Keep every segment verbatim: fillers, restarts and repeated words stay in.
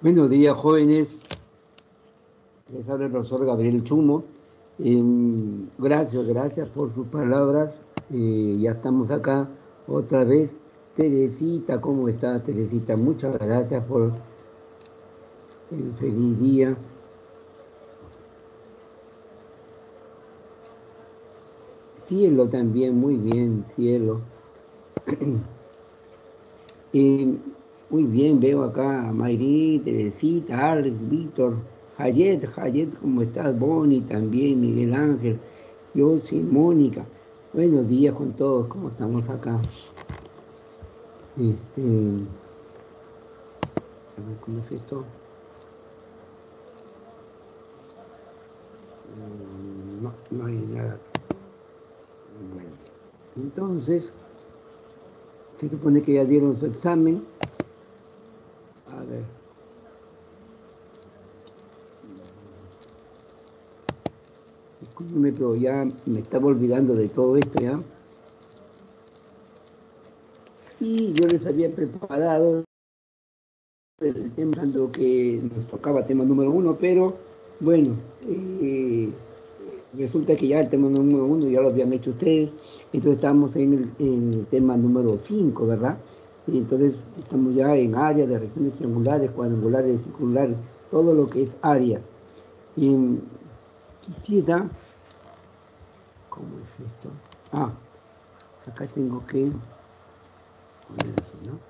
Buenos días, jóvenes. Les habla el profesor Gabriel Chumo. Eh, gracias, gracias por sus palabras. Eh, ya estamos acá otra vez. Teresita, ¿cómo está, Teresita? Muchas gracias por el feliz día. Cielo también, muy bien, Cielo. Eh, muy bien, veo acá a Mayri, Teresita, Alex, Víctor, Hayet, Hayet, ¿cómo estás? Bonnie también, Miguel Ángel, yo sí, Mónica. Buenos días con todos, ¿cómo estamos acá? Este, a ver, ¿cómo es esto? No, no hay nada. Bueno, entonces, se supone que ya dieron su examen. A ver. Discúlpeme, pero ya me estaba olvidando de todo esto, ¿ya? Y yo les había preparado el tema que nos tocaba tema número uno, pero bueno, eh, resulta que ya el tema número uno ya lo habían hecho ustedes, entonces estamos en el, en el tema número cinco, ¿verdad? Y entonces estamos ya en área de regiones triangulares, cuadrangulares, circulares, todo lo que es área. Y quisiera, ¿cómo es esto? Ah, acá tengo que poner así, ¿no?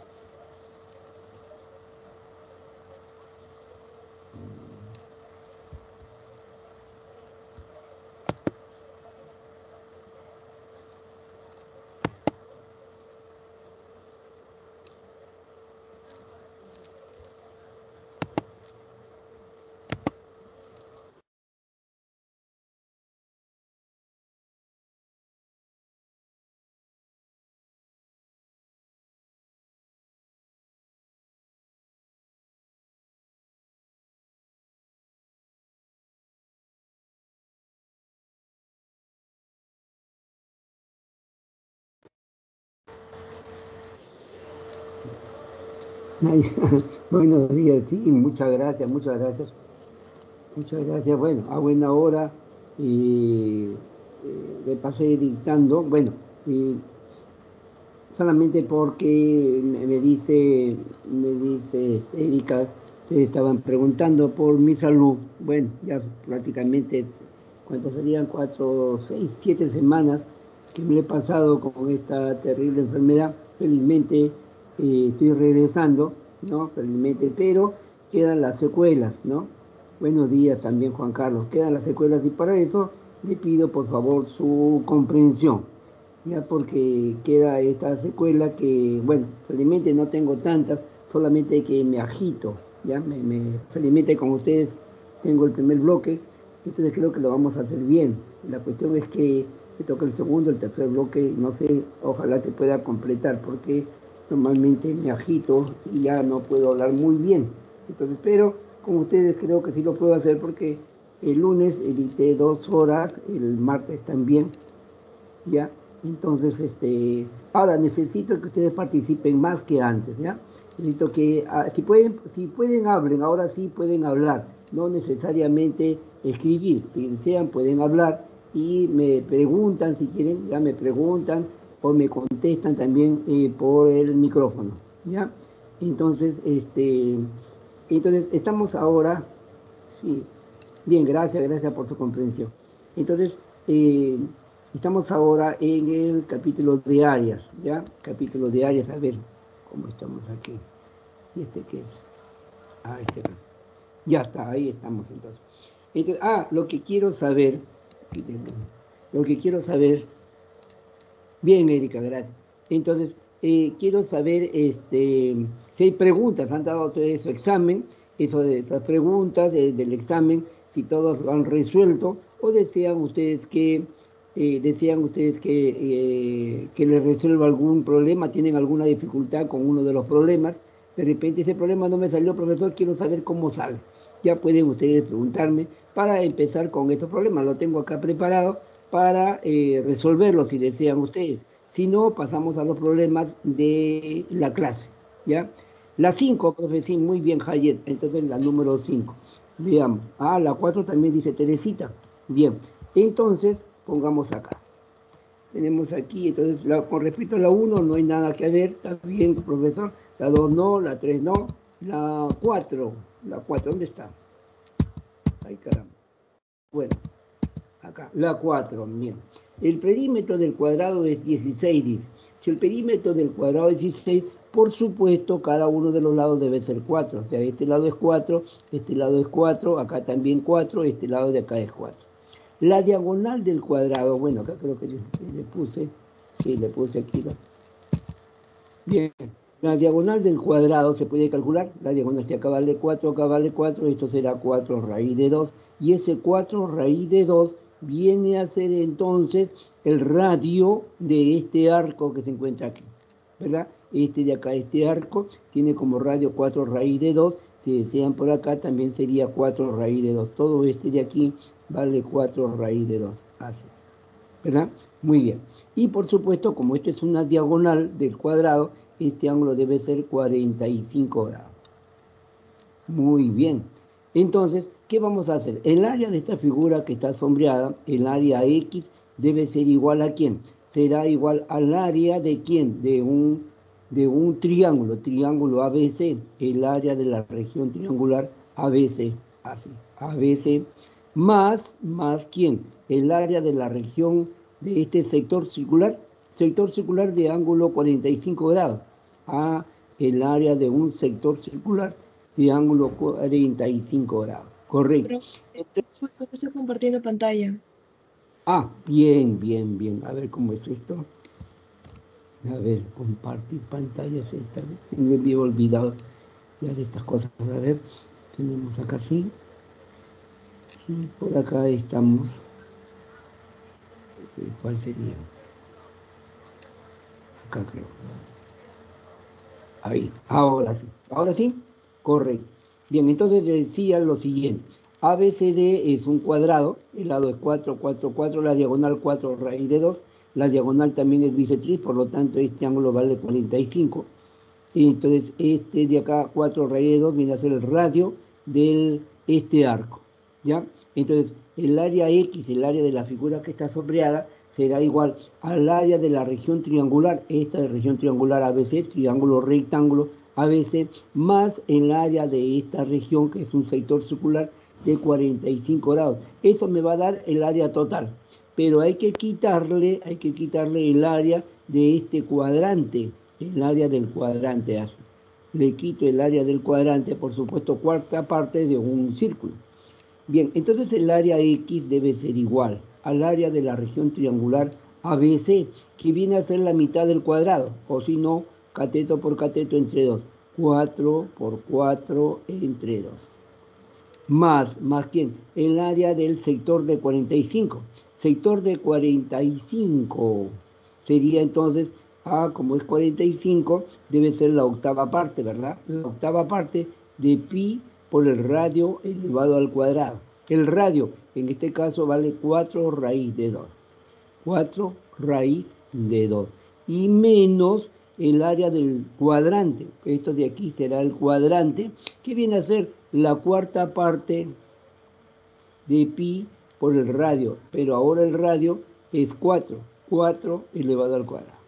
Buenos días, sí, muchas gracias, muchas gracias. Muchas gracias. Bueno, a buena hora y eh, le pasé dictando, bueno, y solamente porque me, me dice, me dice este, Erika, se estaban preguntando por mi salud. Bueno, ya prácticamente, ¿cuántas serían? Cuatro, seis, siete semanas que me he pasado con esta terrible enfermedad. Felizmente eh, estoy regresando, ¿no? Felizmente, pero quedan las secuelas, ¿no? Buenos días también, Juan Carlos. Quedan las secuelas y para eso le pido por favor su comprensión, ya porque queda esta secuela que, bueno, felizmente no tengo tantas, solamente que me agito, ya, me, me, felizmente con ustedes tengo el primer bloque, entonces creo que lo vamos a hacer bien. La cuestión es que me toca el segundo, el tercer bloque, no sé, ojalá te pueda completar, porque normalmente me agito y ya no puedo hablar muy bien. Entonces, pero con ustedes creo que sí lo puedo hacer porque el lunes edité dos horas, el martes también, ¿ya? Entonces, este, ahora necesito que ustedes participen más que antes, ¿ya? Necesito que, ah, si pueden, si pueden, hablen, ahora sí pueden hablar, no necesariamente escribir, si desean pueden hablar y me preguntan, si quieren, ya me preguntan o me contestan también eh, por el micrófono, ¿ya? Entonces, este, entonces estamos ahora, sí, bien, gracias, gracias por su comprensión. Entonces, eh, estamos ahora en el capítulo de áreas, ¿ya? Capítulo de áreas, a ver cómo estamos aquí. ¿Y este qué es? Ah, este es. Ya está, ahí estamos entonces. Entonces, ah, lo que quiero saber, lo que quiero saber, bien, Erika, gracias. Entonces, eh, quiero saber este, si hay preguntas, han dado todo su examen, eso de esas preguntas de, del examen, si todos lo han resuelto, o desean ustedes que, eh, desean ustedes que, eh, que les resuelva algún problema, tienen alguna dificultad con uno de los problemas, de repente ese problema no me salió, profesor, quiero saber cómo sale. Ya pueden ustedes preguntarme para empezar con esos problemas, lo tengo acá preparado para eh, resolverlo si desean ustedes. Si no, pasamos a los problemas de la clase, ¿ya? La cinco, profe, sí, muy bien, Hayet. Entonces la número cinco. Veamos. Ah, la cuatro también dice Teresita. Bien. Entonces, pongamos acá. Tenemos aquí, entonces, la, con respecto a la uno no hay nada que ver. Está bien, profesor. La dos no, la tres no. La cuatro. La cuatro, ¿dónde está? Ay, caramba. Bueno, acá. La cuatro, bien. El perímetro del cuadrado es dieciséis, dice. Si el perímetro del cuadrado es dieciséis, por supuesto, cada uno de los lados debe ser cuatro. O sea, este lado es cuatro, este lado es cuatro, acá también cuatro, este lado de acá es cuatro. La diagonal del cuadrado, bueno, acá creo que le, le puse, sí, le puse aquí. ¿No? Bien, la diagonal del cuadrado se puede calcular. La diagonal, si acá vale cuatro, acá vale cuatro, esto será cuatro raíz de dos. Y ese cuatro raíz de dos viene a ser entonces el radio de este arco que se encuentra aquí, ¿verdad? Este de acá, este arco, tiene como radio cuatro raíz de dos. Si desean por acá, también sería cuatro raíz de dos. Todo este de aquí vale cuatro raíz de dos. Así, ¿verdad? Muy bien. Y por supuesto, como esto es una diagonal del cuadrado, este ángulo debe ser cuarenta y cinco grados. Muy bien. Entonces, ¿qué vamos a hacer? El área de esta figura que está sombreada, el área X, debe ser igual a ¿quién? Será igual al área de ¿quién? De un, de un triángulo, triángulo A B C, el área de la región triangular A B C, así, A B C, más, más ¿quién? El área de la región de este sector circular, sector circular de ángulo cuarenta y cinco grados, a el área de un sector circular de ángulo cuarenta y cinco grados. Correcto. Pero, disculpe, no estoy compartiendo pantalla. Ah, bien, bien, bien. A ver cómo es esto. A ver, compartir pantallas. Esta vez. Me había olvidado ya de estas cosas. A ver, tenemos acá sí. Y por acá estamos. ¿Cuál sería? Acá creo. Ahí, ahora sí. Ahora sí, correcto. Bien, entonces decía lo siguiente. A B C D es un cuadrado, el lado es cuatro, cuatro, cuatro, la diagonal cuatro raíz de dos, la diagonal también es bisectriz, por lo tanto este ángulo vale cuarenta y cinco. Entonces este de acá, cuatro raíz de dos, viene a ser el radio de este arco, ¿ya? Entonces el área X, el área de la figura que está sombreada, será igual al área de la región triangular, esta es región triangular A B C, triángulo rectángulo A B C, más el área de esta región, que es un sector circular de cuarenta y cinco grados. Eso me va a dar el área total, pero hay que quitarle, hay que quitarle el área de este cuadrante, el área del cuadrante así. Le quito el área del cuadrante, por supuesto, cuarta parte de un círculo. Bien, entonces el área X debe ser igual al área de la región triangular A B C, que viene a ser la mitad del cuadrado, o si no, cateto por cateto entre dos. cuatro por cuatro entre dos. Más, ¿más quién? El área del sector de cuarenta y cinco. Sector de cuarenta y cinco sería entonces, ah, como es cuarenta y cinco, debe ser la octava parte, ¿verdad? La octava parte de pi por el radio elevado al cuadrado. El radio, en este caso, vale cuatro raíz de dos. cuatro raíz de dos. Y menos el área del cuadrante. Esto de aquí será el cuadrante, que viene a ser la cuarta parte de pi por el radio. Pero ahora el radio es cuatro. cuatro elevado al cuadrado.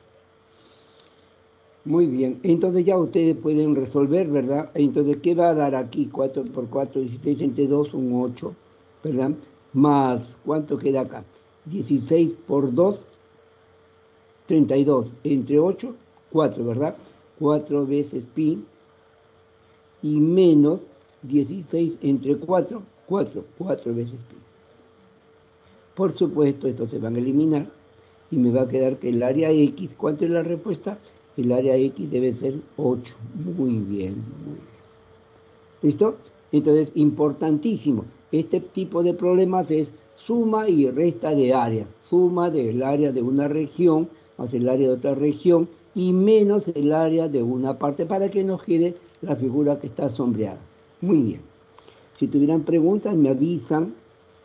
Muy bien, entonces ya ustedes pueden resolver, ¿verdad? Entonces, ¿qué va a dar aquí? cuatro por cuatro, dieciséis entre dos, un ocho, ¿verdad? Más, ¿cuánto queda acá? dieciséis por dos, treinta y dos. Entre ocho, cuatro, ¿verdad? cuatro veces pi. Y menos dieciséis entre cuatro, cuatro. cuatro veces pi. Por supuesto, estos se van a eliminar. Y me va a quedar que el área X, ¿cuánto es la respuesta? El área X debe ser ocho. Muy bien, muy bien. ¿Listo? Entonces, importantísimo. Este tipo de problemas es suma y resta de áreas. Suma del área de una región más el área de otra región y menos el área de una parte para que nos quede la figura que está sombreada. Muy bien. Si tuvieran preguntas, me avisan.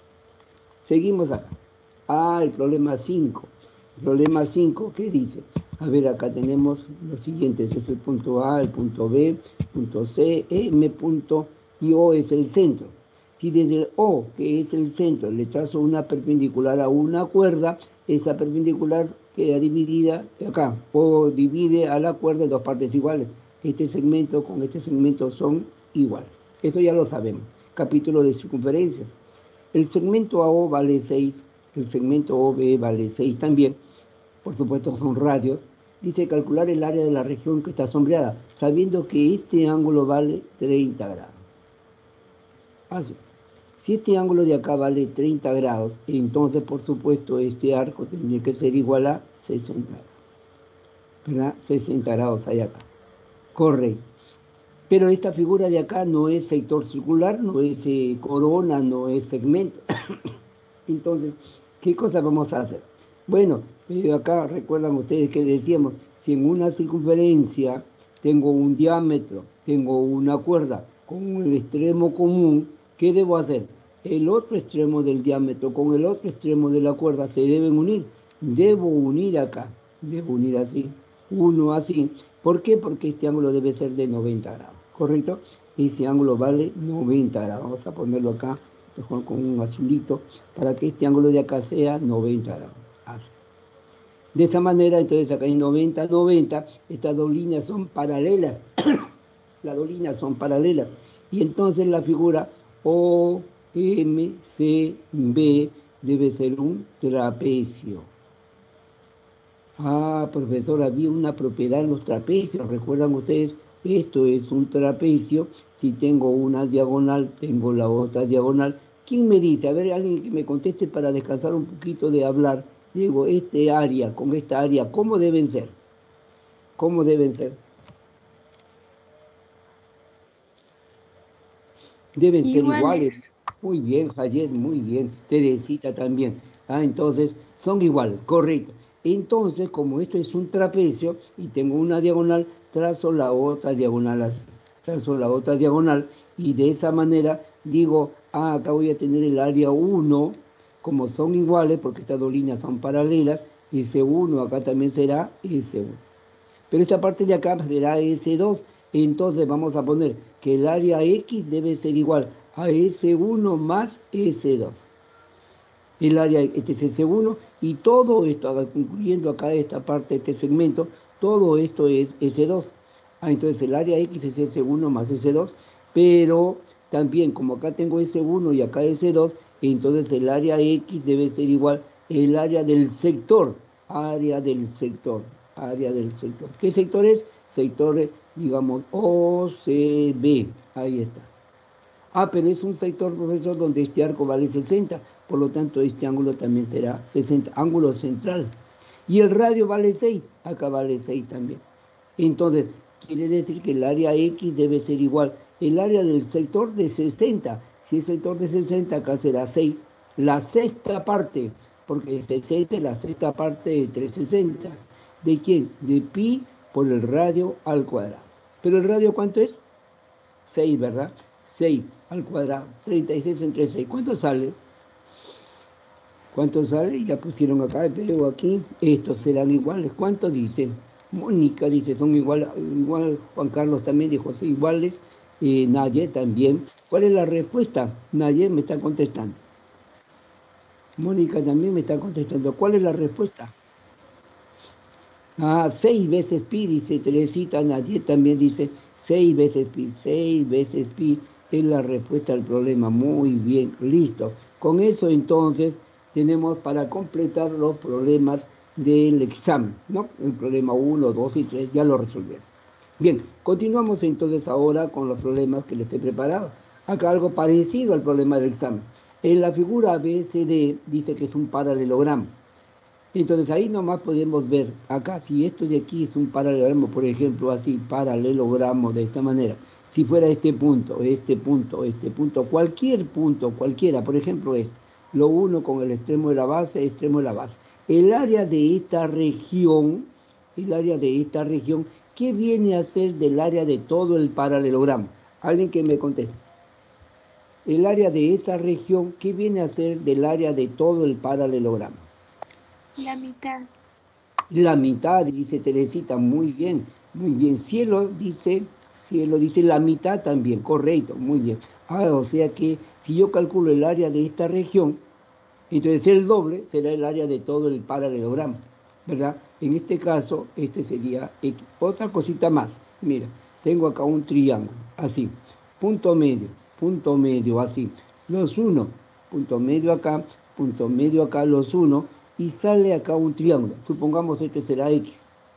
Seguimos acá. Ah, el problema cinco. El problema cinco, ¿qué dice? A ver, acá tenemos lo siguiente, este es el punto A, el punto B, punto C, M, punto, y O es el centro. Si desde el O, que es el centro, le trazo una perpendicular a una cuerda, esa perpendicular queda dividida acá, o divide a la cuerda en dos partes iguales. Este segmento con este segmento son iguales. Eso ya lo sabemos. Capítulo de circunferencias. El segmento A O vale seis, el segmento O B vale seis también. Por supuesto son radios. Dice calcular el área de la región que está sombreada, sabiendo que este ángulo vale treinta grados. Así. Si este ángulo de acá vale treinta grados, entonces por supuesto este arco tendría que ser igual a sesenta grados. ¿Verdad? sesenta grados hay acá. Correcto. Pero esta figura de acá no es sector circular, no es eh, corona, no es segmento. Entonces, ¿qué cosa vamos a hacer? Bueno, eh, acá recuerdan ustedes que decíamos, si en una circunferencia tengo un diámetro, tengo una cuerda con un extremo común, ¿qué debo hacer? El otro extremo del diámetro con el otro extremo de la cuerda se deben unir. Debo unir acá, debo unir así, uno así. ¿Por qué? Porque este ángulo debe ser de noventa grados, ¿correcto? Este ángulo vale noventa grados. Vamos a ponerlo acá con un azulito para que este ángulo de acá sea noventa grados. Así. De esa manera, entonces acá hay noventa, noventa, estas dos líneas son paralelas. Las dos líneas son paralelas. Y entonces la figura O M C B debe ser un trapecio. Ah, profesor, había una propiedad en los trapecios. ¿Recuerdan ustedes? Esto es un trapecio. Si tengo una diagonal, tengo la otra diagonal. ¿Quién me dice? A ver, alguien que me conteste para descansar un poquito de hablar. Digo, este área con esta área, ¿cómo deben ser? ¿Cómo deben ser? Deben ser iguales. Iguales. Muy bien, Jayet, muy bien. Teresita también. Ah, entonces, son iguales, correcto. Entonces, como esto es un trapecio y tengo una diagonal, trazo la otra diagonal así. Trazo la otra diagonal y de esa manera digo, ah, acá voy a tener el área uno, como son iguales, porque estas dos líneas son paralelas, ese uno acá también será ese uno. Pero esta parte de acá será ese dos, entonces vamos a poner que el área X debe ser igual a ese uno más ese dos. El área, este es ese uno, y todo esto, incluyendo acá esta parte, este segmento, todo esto es ese dos. Ah, entonces el área X es ese uno más ese dos, pero también como acá tengo ese uno y acá ese dos, entonces el área X debe ser igual el área del sector, área del sector, área del sector. ¿Qué sector es? Sector, digamos, O C B, ahí está. Ah, pero es un sector, profesor, donde este arco vale sesenta, por lo tanto este ángulo también será sesenta, ángulo central. Y el radio vale seis, acá vale seis también. Entonces, quiere decir que el área X debe ser igual. El área del sector de sesenta, si es sector de sesenta, acá será seis. La sexta parte, porque sesenta es la sexta parte de trescientos sesenta. ¿De quién? De pi por el radio al cuadrado. ¿Pero el radio cuánto es? seis, ¿verdad? seis al cuadrado, treinta y seis entre seis. ¿Cuánto sale? ¿Cuánto sale? Ya pusieron acá, pero aquí, estos serán iguales. ¿Cuánto dice? Mónica dice, son iguales, igual Juan Carlos también dijo, son iguales. Eh, Naye también. ¿Cuál es la respuesta? Naye me está contestando. Mónica también me está contestando. ¿Cuál es la respuesta? Ah, seis veces pi, dice Teresita. Naye también dice seis veces pi. Seis veces pi es la respuesta al problema. Muy bien, listo. Con eso entonces tenemos para completar los problemas del examen, ¿no? El problema uno, dos y tres ya lo resolvieron. Bien, continuamos entonces ahora con los problemas que les he preparado. Acá algo parecido al problema del examen. En la figura B C D dice que es un paralelogramo. Entonces ahí nomás podemos ver, acá si esto de aquí es un paralelogramo, por ejemplo así, paralelogramo de esta manera, si fuera este punto, este punto, este punto, cualquier punto, cualquiera, por ejemplo este, lo uno con el extremo de la base, extremo de la base. El área de esta región, el área de esta región, ¿qué viene a ser del área de todo el paralelogramo? Alguien que me conteste. El área de esa región, ¿qué viene a ser del área de todo el paralelogramo? La mitad. La mitad, dice Teresita, muy bien, muy bien. Cielo dice, cielo dice la mitad también, correcto, muy bien. Ah, o sea que si yo calculo el área de esta región, entonces el doble será el área de todo el paralelogramo, ¿verdad? En este caso, este sería X. Otra cosita más, mira, tengo acá un triángulo, así, punto medio, punto medio, así, los uno, punto medio acá, punto medio acá, los uno, y sale acá un triángulo, supongamos este será X.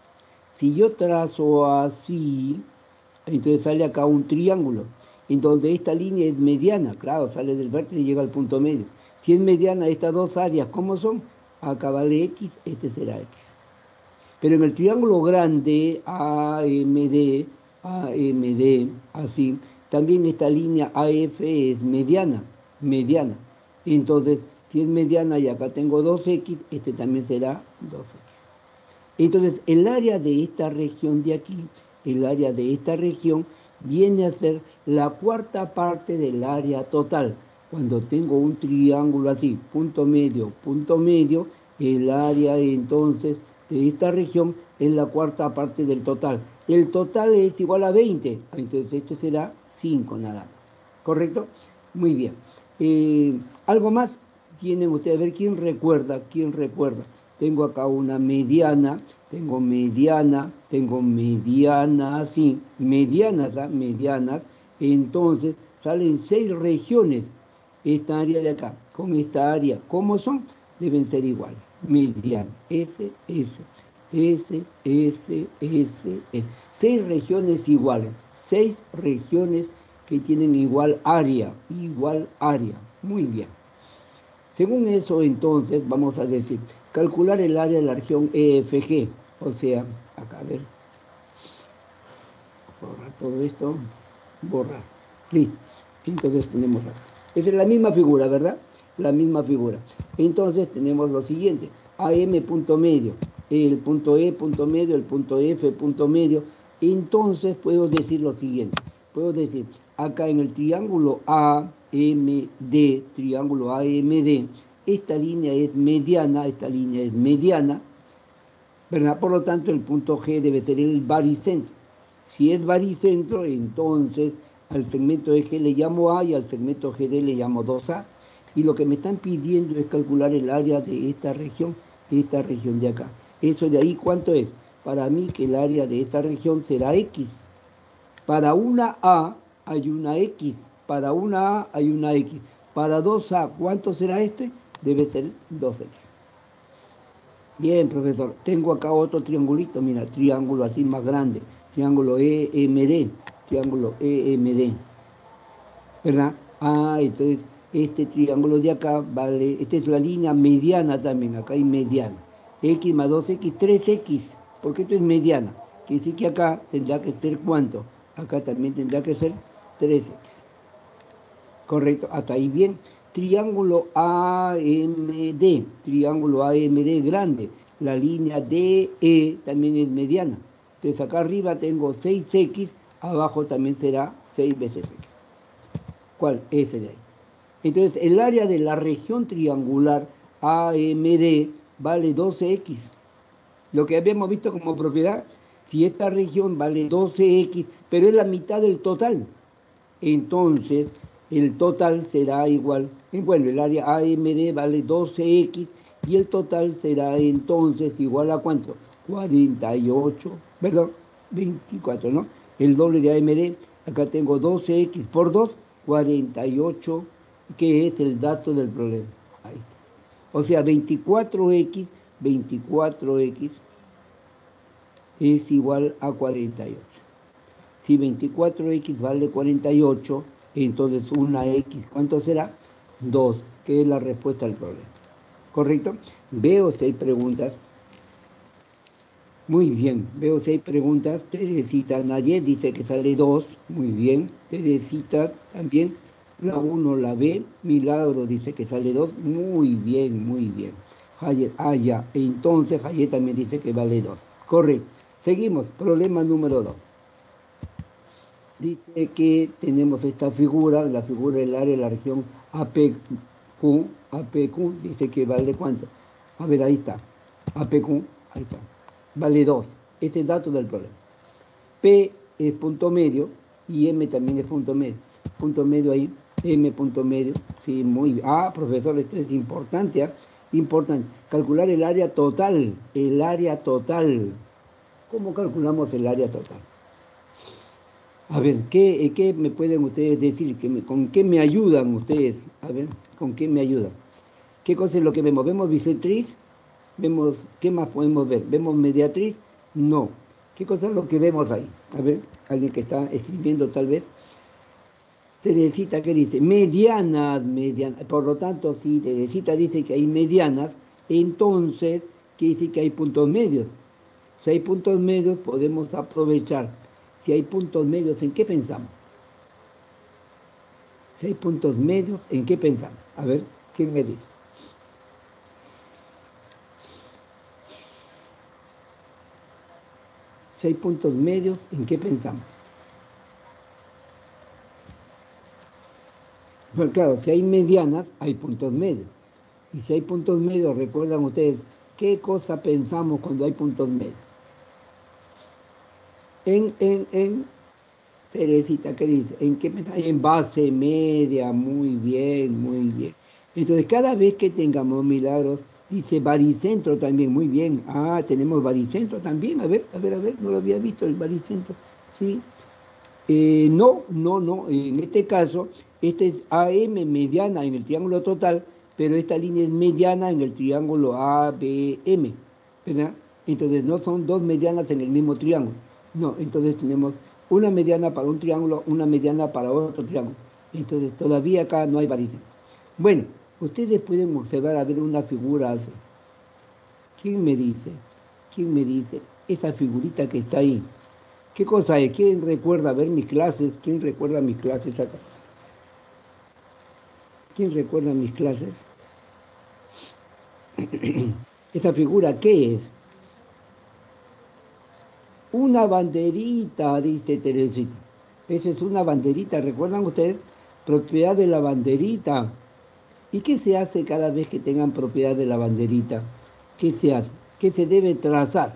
Si yo trazo así, entonces sale acá un triángulo, en donde esta línea es mediana, claro, sale del vértice y llega al punto medio. Si es mediana estas dos áreas, ¿cómo son? Acá vale X, este será X. Pero en el triángulo grande, A M D, A M D, así, también esta línea A F es mediana, mediana. Entonces, si es mediana y acá tengo dos X, este también será dos X. Entonces, el área de esta región de aquí, el área de esta región, viene a ser la cuarta parte del área total. Cuando tengo un triángulo así, punto medio, punto medio, el área entonces de esta región es la cuarta parte del total. El total es igual a veinte, entonces este será cinco nada más. ¿Correcto? Muy bien. Eh, ¿Algo más tienen ustedes? A ver, ¿quién recuerda? ¿Quién recuerda? Tengo acá una mediana, tengo mediana, tengo mediana así, medianas, ¿ah? medianas, entonces salen seis regiones, esta área de acá, con esta área, ¿cómo son? Deben ser iguales, mediana, S, S, S, S, S, S, seis regiones iguales, seis regiones que tienen igual área, igual área, muy bien. Según eso, entonces, vamos a decir, calcular el área de la región E F G, o sea, acá, a ver, borrar todo esto, borrar, listo. Entonces tenemos acá. Esa es la misma figura, ¿verdad? La misma figura. Entonces tenemos lo siguiente, A M punto medio, el punto E punto medio, el punto F punto medio. Entonces puedo decir lo siguiente, puedo decir, acá en el triángulo A M D, triángulo A M D, esta línea es mediana, esta línea es mediana, ¿verdad? Por lo tanto, el punto G debe ser el baricentro. Si es baricentro, entonces al segmento de G le llamo A y al segmento G D le llamo dos A. Y lo que me están pidiendo es calcular el área de esta región, esta región de acá. Eso de ahí, ¿cuánto es? Para mí que el área de esta región será X. Para una A hay una X. Para una A hay una X. Para dos A, ¿cuánto será este? Debe ser dos X. Bien, profesor. Tengo acá otro triangulito. Mira, triángulo así más grande. Triángulo E M D. Triángulo E M D. ¿Verdad? Ah, entonces este triángulo de acá vale... Esta es la línea mediana también. Acá hay mediana. X más dos X, tres X. Porque esto es mediana. Quiere decir que acá tendrá que ser ¿cuánto? Acá también tendrá que ser tres X. Correcto. Hasta ahí bien. Triángulo A M D, triángulo A M D grande, la línea D E también es mediana. Entonces acá arriba tengo seis X, abajo también será seis veces X. ¿Cuál? Ese de ahí. Entonces el área de la región triangular A M D vale doce X. Lo que habíamos visto como propiedad, si esta región vale doce X, pero es la mitad del total, entonces el total será igual, bueno, el área A M D vale doce X y el total será entonces igual a ¿cuánto? cuarenta y ocho, perdón, veinticuatro, ¿no? El doble de A M D, acá tengo doce X por dos, cuarenta y ocho, que es el dato del problema. Ahí está. O sea, veinticuatro X, veinticuatro X es igual a cuarenta y ocho. Si veinticuatro X vale cuarenta y ocho, entonces una X, ¿cuánto será? dos, que es la respuesta al problema. ¿Correcto? Veo si hay preguntas. Muy bien, veo si hay preguntas. Teresita Nayet dice que sale dos. Muy bien. Teresita también. La uno la B. Milagro dice que sale dos. Muy bien, muy bien. Hayet, ah, ya. Entonces Hayet también dice que vale dos. Correcto. Seguimos. Problema número dos. Dice que tenemos esta figura, la figura del área de la región A P Q, A P Q, dice que vale ¿cuánto? A ver, ahí está, A P Q, ahí está. vale dos. Ese es el dato del problema. P es punto medio y M también es punto medio. Punto medio ahí, M punto medio. Sí, muy bien. Ah, profesor, esto es importante, ¿eh? Importante. Calcular el área total. El área total. ¿Cómo calculamos el área total? A ver, ¿qué, qué me pueden ustedes decir? ¿Qué me, ¿Con qué me ayudan ustedes? A ver, ¿con qué me ayudan? ¿Qué cosa es lo que vemos? ¿Vemos bisectriz? Vemos, ¿qué más podemos ver? ¿Vemos mediatriz? No. ¿Qué cosa es lo que vemos ahí? A ver, alguien que está escribiendo tal vez. Teresita, ¿qué dice? Medianas, medianas. Por lo tanto, si Teresita dice que hay medianas, entonces quiere decir que hay puntos medios. Si hay puntos medios, podemos aprovechar. Si hay puntos medios, ¿en qué pensamos? Si hay puntos medios, ¿en qué pensamos? A ver, ¿quién me dice? Si hay puntos medios, ¿en qué pensamos? Bueno, claro, si hay medianas, hay puntos medios. Y si hay puntos medios, recuerdan ustedes, ¿qué cosa pensamos cuando hay puntos medios? En, en, en, Teresita, ¿qué dice? ¿En qué pensamos? En base media, muy bien, muy bien. Entonces, cada vez que tengamos milagros, dice baricentro también, muy bien. Ah, tenemos baricentro también, a ver, a ver, a ver, no lo había visto el baricentro, ¿sí? Eh, no, no, no. En este caso, este es A M mediana en el triángulo total, pero esta línea es mediana en el triángulo A B M, ¿verdad? Entonces no son dos medianas en el mismo triángulo. No, entonces tenemos una mediana para un triángulo, una mediana para otro triángulo. Entonces todavía acá no hay variación. Bueno, ustedes pueden observar a ver una figura así. ¿Quién me dice? ¿Quién me dice? Esa figurita que está ahí. ¿Qué cosa es? ¿Quién recuerda ver mis clases? ¿Quién recuerda mis clases acá? ¿Quién recuerda mis clases? ¿Esa figura qué es? Una banderita, dice Teresita. Esa es una banderita, ¿recuerdan ustedes? Propiedad de la banderita. ¿Y qué se hace cada vez que tengan propiedad de la banderita? ¿Qué se hace? ¿Qué se debe trazar?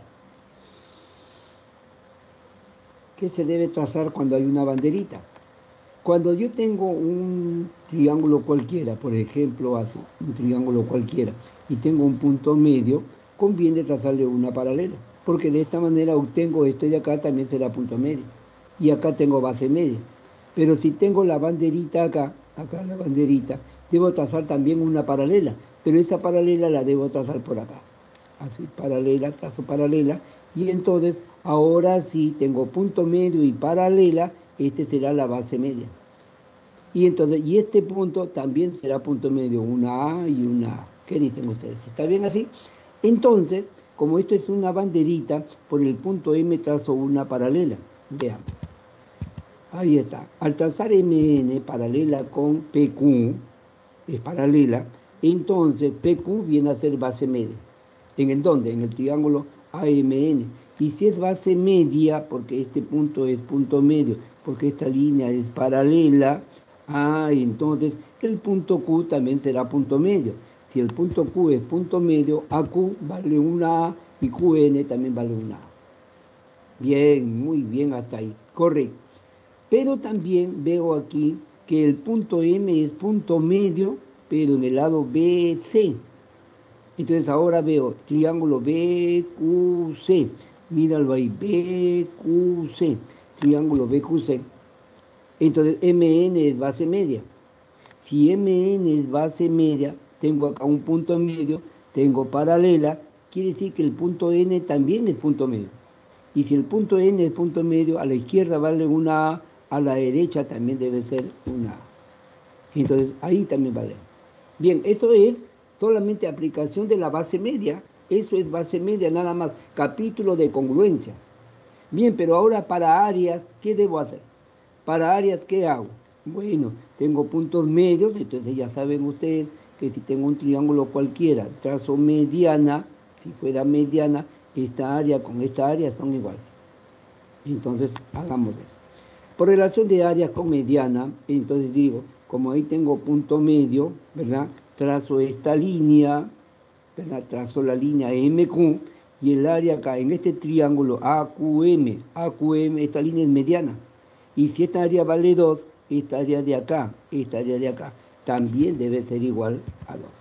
¿Qué se debe trazar cuando hay una banderita? Cuando yo tengo un triángulo cualquiera, por ejemplo, así, un triángulo cualquiera, y tengo un punto medio, conviene trazarle una paralela, porque de esta manera obtengo este de acá, también será punto medio. Y acá tengo base media. Pero si tengo la banderita acá, acá la banderita, debo trazar también una paralela, pero esa paralela la debo trazar por acá. Así, paralela, trazo paralela, y entonces ahora sí tengo punto medio y paralela, este será la base media. Y entonces, y este punto también será punto medio, una A y una A. ¿Qué dicen ustedes? ¿Está bien así? Entonces, como esto es una banderita, por el punto M trazo una paralela. Vean. Ahí está. Al trazar M N paralela con P Q, es paralela, entonces P Q viene a ser base media. ¿En el dónde? En el triángulo A M N. Y si es base media, porque este punto es punto medio, porque esta línea es paralela, ah, entonces el punto Q también será punto medio. Si el punto Q es punto medio, A Q vale una A y Q N también vale una A. Bien, muy bien hasta ahí, correcto. Pero también veo aquí que el punto M es punto medio, pero en el lado B C. Entonces ahora veo triángulo B Q C. Míralo ahí, B Q C. Triángulo B Q C. Entonces M N es base media. Si M N es base media, tengo acá un punto medio, tengo paralela, quiere decir que el punto N también es punto medio. Y si el punto N es punto medio, a la izquierda vale una A, a la derecha también debe ser una A. Entonces ahí también vale. Bien, eso es solamente aplicación de la base media. Eso es base media nada más. Capítulo de congruencia. Bien, pero ahora para áreas, ¿qué debo hacer? Para áreas, ¿qué hago? Bueno, tengo puntos medios, entonces ya saben ustedes que si tengo un triángulo cualquiera, trazo mediana, si fuera mediana, esta área con esta área son iguales. Entonces, hagamos eso. Por relación de áreas con mediana, entonces digo, como ahí tengo punto medio, ¿verdad? Trazo esta línea, ¿verdad? Trazo la línea M Q, y el área acá, en este triángulo A Q M, A Q M, esta línea es mediana. Y si esta área vale dos, esta área de acá, esta área de acá, también debe ser igual a dos.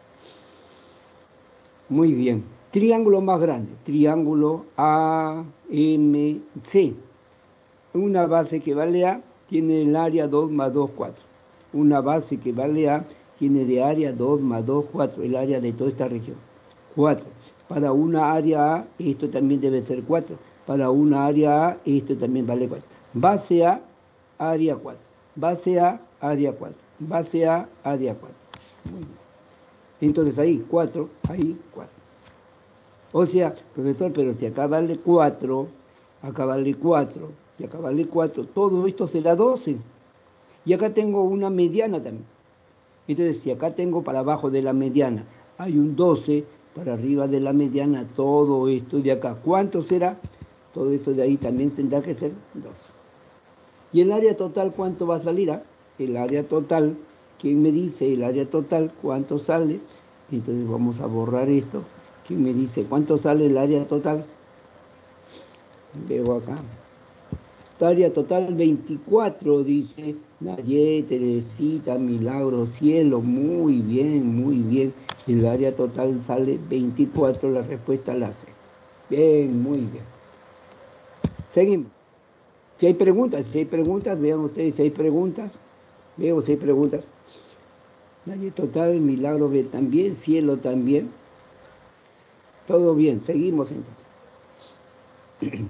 Muy bien. Triángulo más grande, triángulo A M C. Una base que vale A tiene el área dos más dos, cuatro. Una base que vale A tiene de área dos más dos, cuatro, el área de toda esta región. cuatro. Para una área A, esto también debe ser cuatro. Para una área A, esto también vale cuatro. Base A, área cuatro. Base A, área cuatro. Base A, área cuatro. Muy bien. Entonces ahí cuatro, ahí cuatro. O sea, profesor, pero si acá vale cuatro, acá vale cuatro, y acá vale cuatro, todo esto será doce. Y acá tengo una mediana también. Entonces, si acá tengo para abajo de la mediana, hay un doce, para arriba de la mediana, todo esto de acá, ¿cuánto será? Todo eso de ahí también tendrá que ser doce. ¿Y el área total cuánto va a salir? ¿Ah? El área total, ¿quién me dice el área total cuánto sale? Entonces vamos a borrar esto. ¿Quién me dice cuánto sale el área total? Veo acá. Área total veinticuatro, dice Nayé, Teresita, Milagro, Cielo. Muy bien, muy bien. El área total sale veinticuatro, la respuesta la C. Bien, muy bien. Seguimos. Si hay preguntas, si hay preguntas, vean ustedes si hay preguntas. Veo si hay preguntas. Nayé total, Milagro también, Cielo también. Todo bien, seguimos entonces.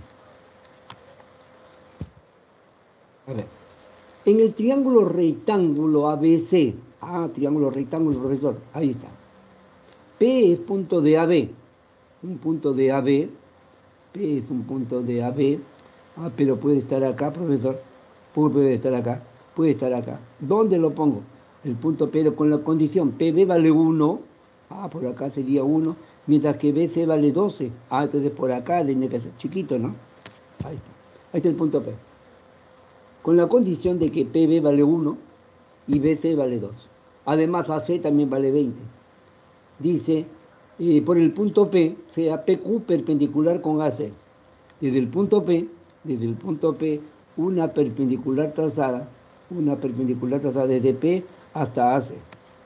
A ver. En el triángulo rectángulo A B C, ah, triángulo rectángulo, profesor, ahí está. P es punto de A B, un punto de A B, P es un punto de A B, ah, pero puede estar acá, profesor, puede estar acá, puede estar acá. ¿Dónde lo pongo? El punto P con la condición, P B vale uno, ah, por acá sería uno, mientras que B C vale doce, ah, entonces por acá tiene que ser chiquito, ¿no? Ahí está, ahí está el punto P. Con la condición de que P B vale uno y B C vale dos. Además, A C también vale veinte. Dice, eh, por el punto P, sea P Q perpendicular con A C. Desde el punto P, desde el punto P, una perpendicular trazada, una perpendicular trazada desde P hasta A C.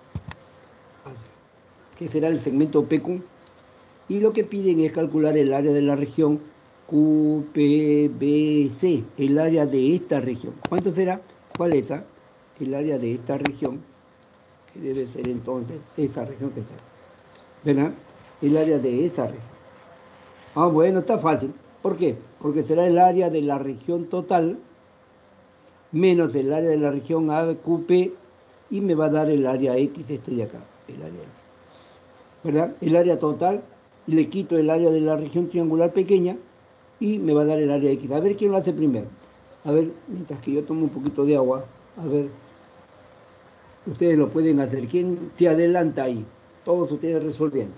Que será el segmento P Q. Y lo que piden es calcular el área de la región Q P B C, el área de esta región. ¿Cuánto será? ¿Cuál es esa? El área de esta región, que debe ser entonces esa región que está. ¿Verdad? El área de esa región. Ah, bueno, está fácil. ¿Por qué? Porque será el área de la región total menos el área de la región A Q P y me va a dar el área X, este de acá, el área X. ¿Verdad? El área total, le quito el área de la región triangular pequeña y me va a dar el área X. A ver quién lo hace primero. A ver, mientras que yo tomo un poquito de agua, a ver, ustedes lo pueden hacer. ¿Quién se adelanta ahí? Todos ustedes resolviendo.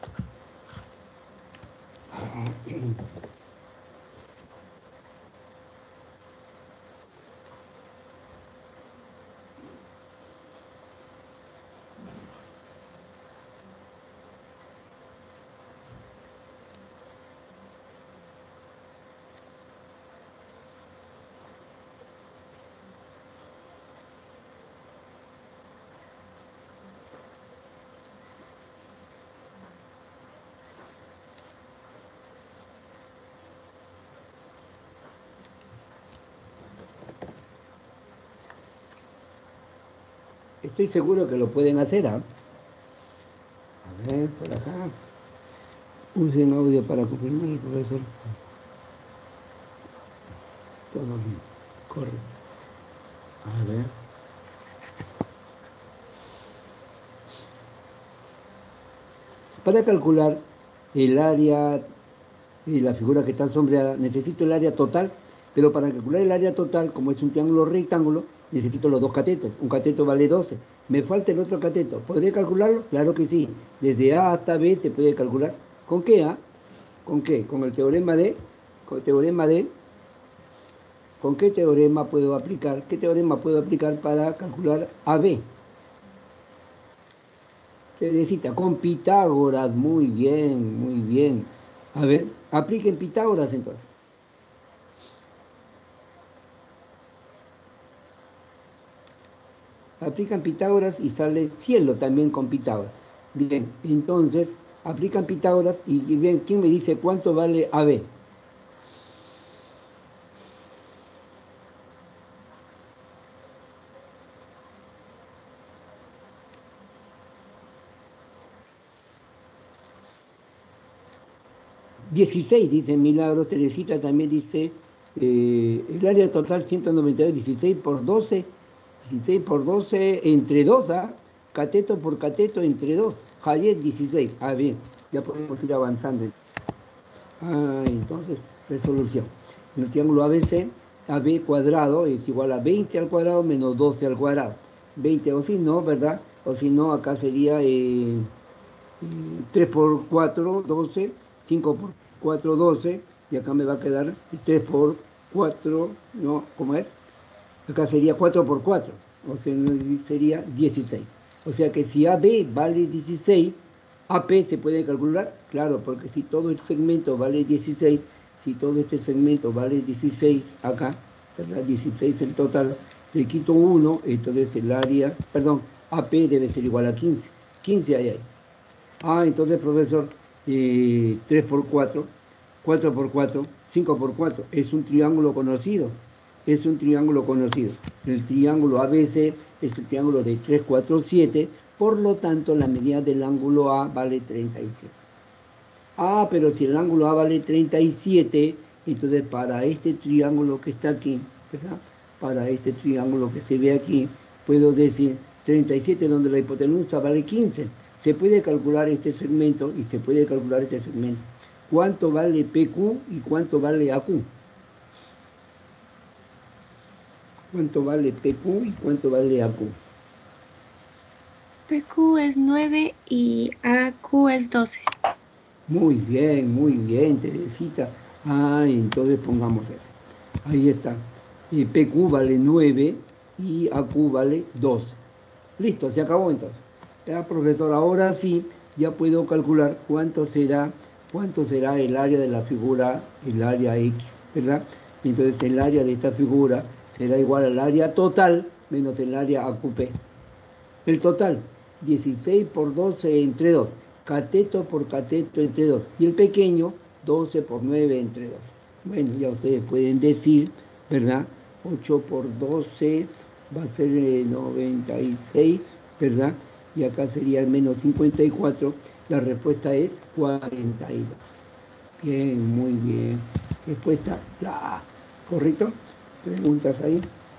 Estoy seguro que lo pueden hacer, ¿ah? A ver, por acá. Usen audio para confirmar el profesor. Todo bien. Corre. A ver. Para calcular el área y la figura que está sombreada, necesito el área total, pero para calcular el área total, como es un triángulo rectángulo, necesito los dos catetos. Un cateto vale doce. Me falta el otro cateto. ¿Podré calcularlo? Claro que sí. Desde A hasta B se puede calcular. ¿Con qué A? ¿Con qué? Con el teorema de... Con el teorema de... ¿Con qué teorema puedo aplicar? ¿Qué teorema puedo aplicar para calcular A B? Se necesita con Pitágoras. Muy bien, muy bien. A ver, apliquen Pitágoras entonces. Aplican Pitágoras y sale cielo también con Pitágoras. Bien, entonces aplican Pitágoras y, y bien, ¿quién me dice cuánto vale A B? dieciséis, dice Milagros. Teresita también dice, eh, el área total ciento noventa y dos, dieciséis por doce, dieciséis por doce entre dos, ¿ah? Cateto por cateto entre dos. Jayet dieciséis. Ah, bien, ya podemos ir avanzando. Ah, entonces, resolución. En el triángulo A B C, A B cuadrado es igual a veinte al cuadrado menos doce al cuadrado. veinte o si no, ¿verdad? O si no, acá sería eh, tres por cuatro, doce, cinco por cuatro, doce, y acá me va a quedar tres por cuatro, ¿no? ¿Cómo es? Acá sería cuatro por cuatro, o sea, sería dieciséis. O sea que si A B vale dieciséis, A P se puede calcular, claro, porque si todo este segmento vale dieciséis, si todo este segmento vale dieciséis acá, ¿verdad? dieciséis el total, le quito uno, entonces el área, perdón, A P debe ser igual a quince. quince hay ahí. Ah, entonces, profesor, eh, tres por cuatro, cuatro por cuatro, cinco por cuatro, es un triángulo conocido. Es un triángulo conocido. El triángulo A B C es el triángulo de tres, cuatro, siete, por lo tanto, la medida del ángulo A vale treinta y siete. Ah, pero si el ángulo A vale treinta y siete, entonces para este triángulo que está aquí, ¿verdad? Para este triángulo que se ve aquí, puedo decir treinta y siete donde la hipotenusa vale quince. Se puede calcular este segmento y se puede calcular este segmento. ¿Cuánto vale P Q y cuánto vale A Q? ¿Cuánto vale P Q y cuánto vale A Q? P Q es nueve y A Q es doce. Muy bien, muy bien, Teresita. Ah, entonces pongamos eso. Ahí está. Eh, P Q vale nueve y A Q vale doce. Listo, se acabó entonces. Ya, profesor, ahora sí, ya puedo calcular cuánto será, cuánto será el área de la figura, el área X, ¿verdad? Entonces el área de esta figura será igual al área total menos el área A Q P. El total, dieciséis por doce entre dos. Cateto por cateto entre dos. Y el pequeño, doce por nueve entre dos. Bueno, ya ustedes pueden decir, ¿verdad? ocho por doce va a ser eh, noventa y seis, ¿verdad? Y acá sería el menos cincuenta y cuatro. La respuesta es cuarenta y dos. Bien, muy bien. Respuesta, la A. ¿Correcto? ¿Preguntas ahí?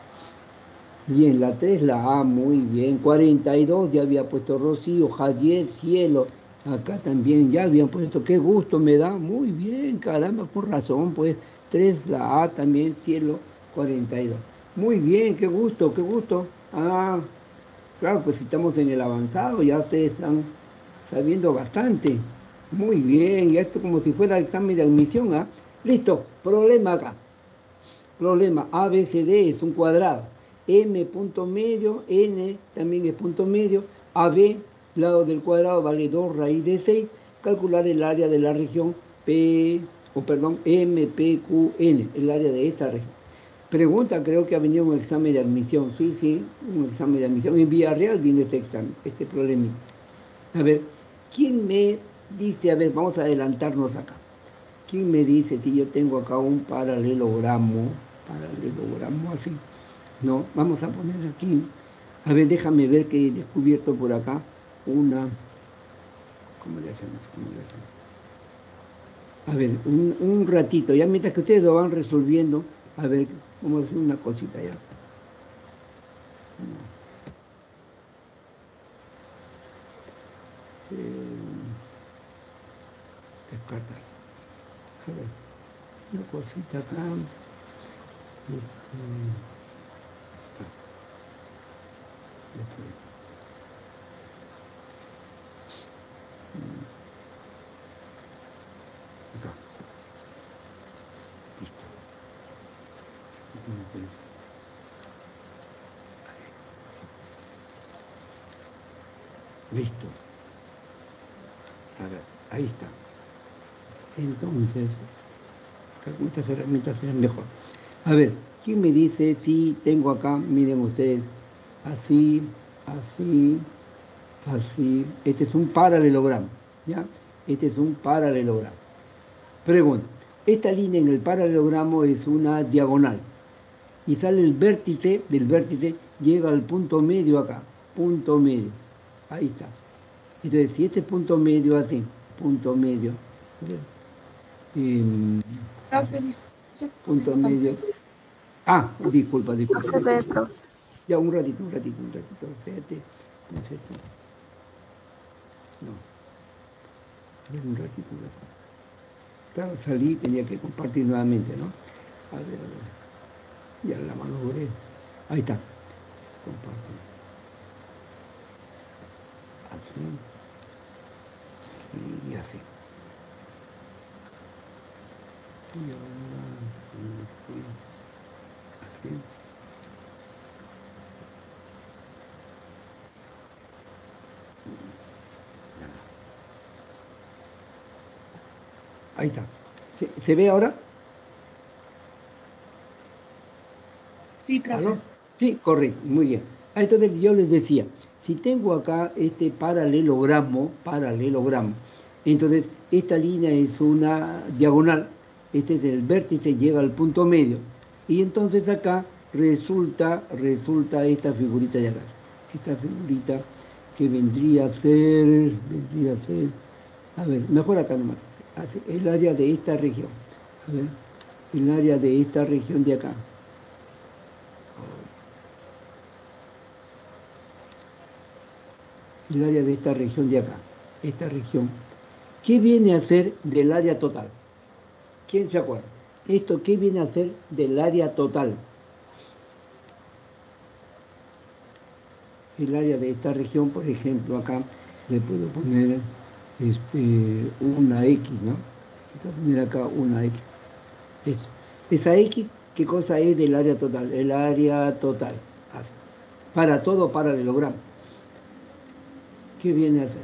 Bien, la tres, la A, muy bien. cuarenta y dos, ya había puesto Rocío, Javier, Cielo. Acá también ya habían puesto, qué gusto me da. Muy bien, caramba, con razón, pues. tres, la A también, Cielo, cuarenta y dos. Muy bien, qué gusto, qué gusto. Ah, claro, pues si estamos en el avanzado, ya ustedes están sabiendo bastante. Muy bien, y esto como si fuera examen de admisión, ¿ah? Listo, problema acá. Problema, A B C D es un cuadrado. M punto medio, N también es punto medio. A B, lado del cuadrado, vale dos raíz de seis. Calcular el área de la región P, o perdón, M, P, Q, N, el área de esa región. Pregunta, creo que ha venido un examen de admisión. Sí, sí, un examen de admisión. En Villarreal viene este examen, este problemita. A ver, ¿quién me dice? A ver, vamos a adelantarnos acá. ¿Quién me dice si yo tengo acá un paralelogramo? Paralelogramo así. No, vamos a poner aquí. A ver, déjame ver que he descubierto por acá una. ¿Cómo le hacemos? ¿Cómo le hacemos? A ver, un, un ratito, ya mientras que ustedes lo van resolviendo, a ver, vamos a hacer una cosita ya. Eh, descartar. A ver, una cosita acá. Este, este, acá, listo. Listo. A ver, ahí está. Entonces, con estas herramientas serán mejor. A ver, ¿quién me dice si tengo acá, miren ustedes, así, así, así, este es un paralelogramo, ¿ya? Este es un paralelogramo. Pregunta, esta línea en el paralelogramo es una diagonal y sale el vértice, del vértice llega al punto medio acá, punto medio, ahí está. Entonces, si este punto medio así, punto medio, eh, Profe, punto medio, ah, disculpa, disculpa. No se ve, profe. Ya, un ratito, un ratito, un ratito, espérate. No. A ver, un ratito, un ratito. Claro, salí, tenía que compartir nuevamente, ¿no? A ver, a ver. Ya la malogré. Ahí está. Compartir. Así. Y así. Y ahora, así. Así. Ahí está. ¿Se, ¿se ve ahora? Sí, profe. ¿Aló? Sí, correcto, muy bien. Ah, entonces yo les decía, si tengo acá este paralelogramo, paralelogramo, entonces esta línea es una diagonal, este es el vértice, llega al punto medio, y entonces acá resulta, resulta esta figurita de acá, esta figurita que vendría a ser, vendría a ser, a ver, mejor acá nomás, así, el área de esta región, a ver, el área de esta región de acá. El área de esta región de acá, esta región. ¿Qué viene a ser del área total? ¿Quién se acuerda? ¿Esto qué viene a ser del área total? El área de esta región, por ejemplo, acá le puedo poner este, una X, ¿no? Voy a poner acá una X. Eso. Esa X, ¿qué cosa es del área total? El área total. Así. Para todo paralelogramo. ¿Qué viene a ser?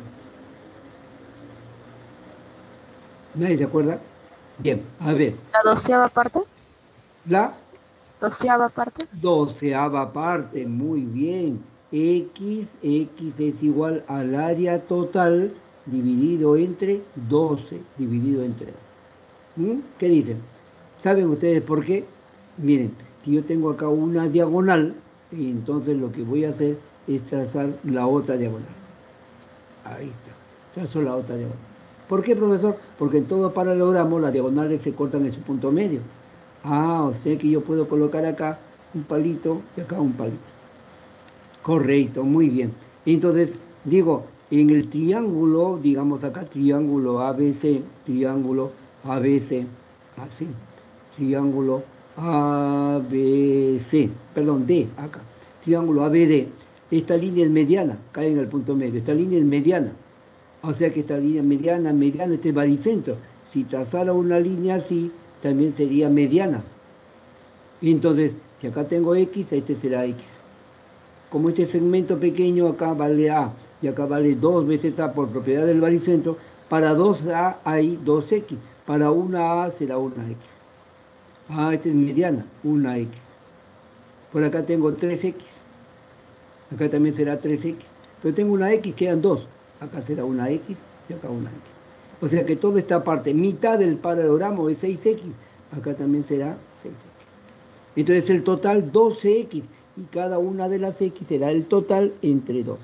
¿Nadie se acuerda? Bien, a ver. ¿La doceava parte? La ¿Doceava parte? doceava parte, muy bien. X, X es igual al área total dividido entre doce, dividido entre dos. ¿Mm? ¿Qué dicen? ¿Saben ustedes por qué? Miren, si yo tengo acá una diagonal, entonces lo que voy a hacer es trazar la otra diagonal. Ahí está, trazo la otra diagonal. ¿Por qué, profesor? Porque en todo paralelogramo las diagonales se cortan en su punto medio. Ah, o sea que yo puedo colocar acá un palito y acá un palito. Correcto, muy bien. Entonces, digo, en el triángulo, digamos acá, triángulo A B C, triángulo A B C, así, triángulo A B C, perdón, D, acá, triángulo A B D. Esta línea es mediana, cae en el punto medio. Esta línea es mediana. O sea que esta línea mediana, mediana, este es baricentro. Si trazara una línea así, también sería mediana. Y entonces, si acá tengo X, este será X. Como este segmento pequeño acá vale A y acá vale dos veces A por propiedad del baricentro, para dos A hay dos X, para una A será una X. Ah, esta es mediana, una X. Por acá tengo tres X, acá también será tres X, pero tengo una X, quedan dos, acá será una X y acá una X. O sea que toda esta parte, mitad del paralelogramo es seis X, acá también será seis X. Entonces el total doce X, y cada una de las X será el total entre dos.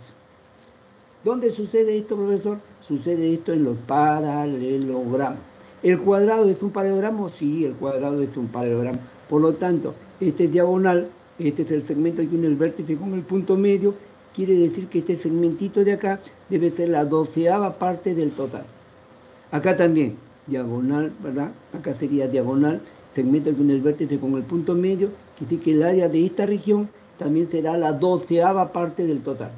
¿Dónde sucede esto, profesor? Sucede esto en los paralelogramos. ¿El cuadrado es un paralelogramo? Sí, el cuadrado es un paralelogramo. Por lo tanto, este es diagonal, este es el segmento que tiene el vértice con el punto medio, quiere decir que este segmentito de acá debe ser la doceava parte del total. Acá también, diagonal, ¿verdad? Acá sería diagonal, segmento que tiene el vértice con el punto medio, quiere decir que el área de esta región también será la doceava parte del total.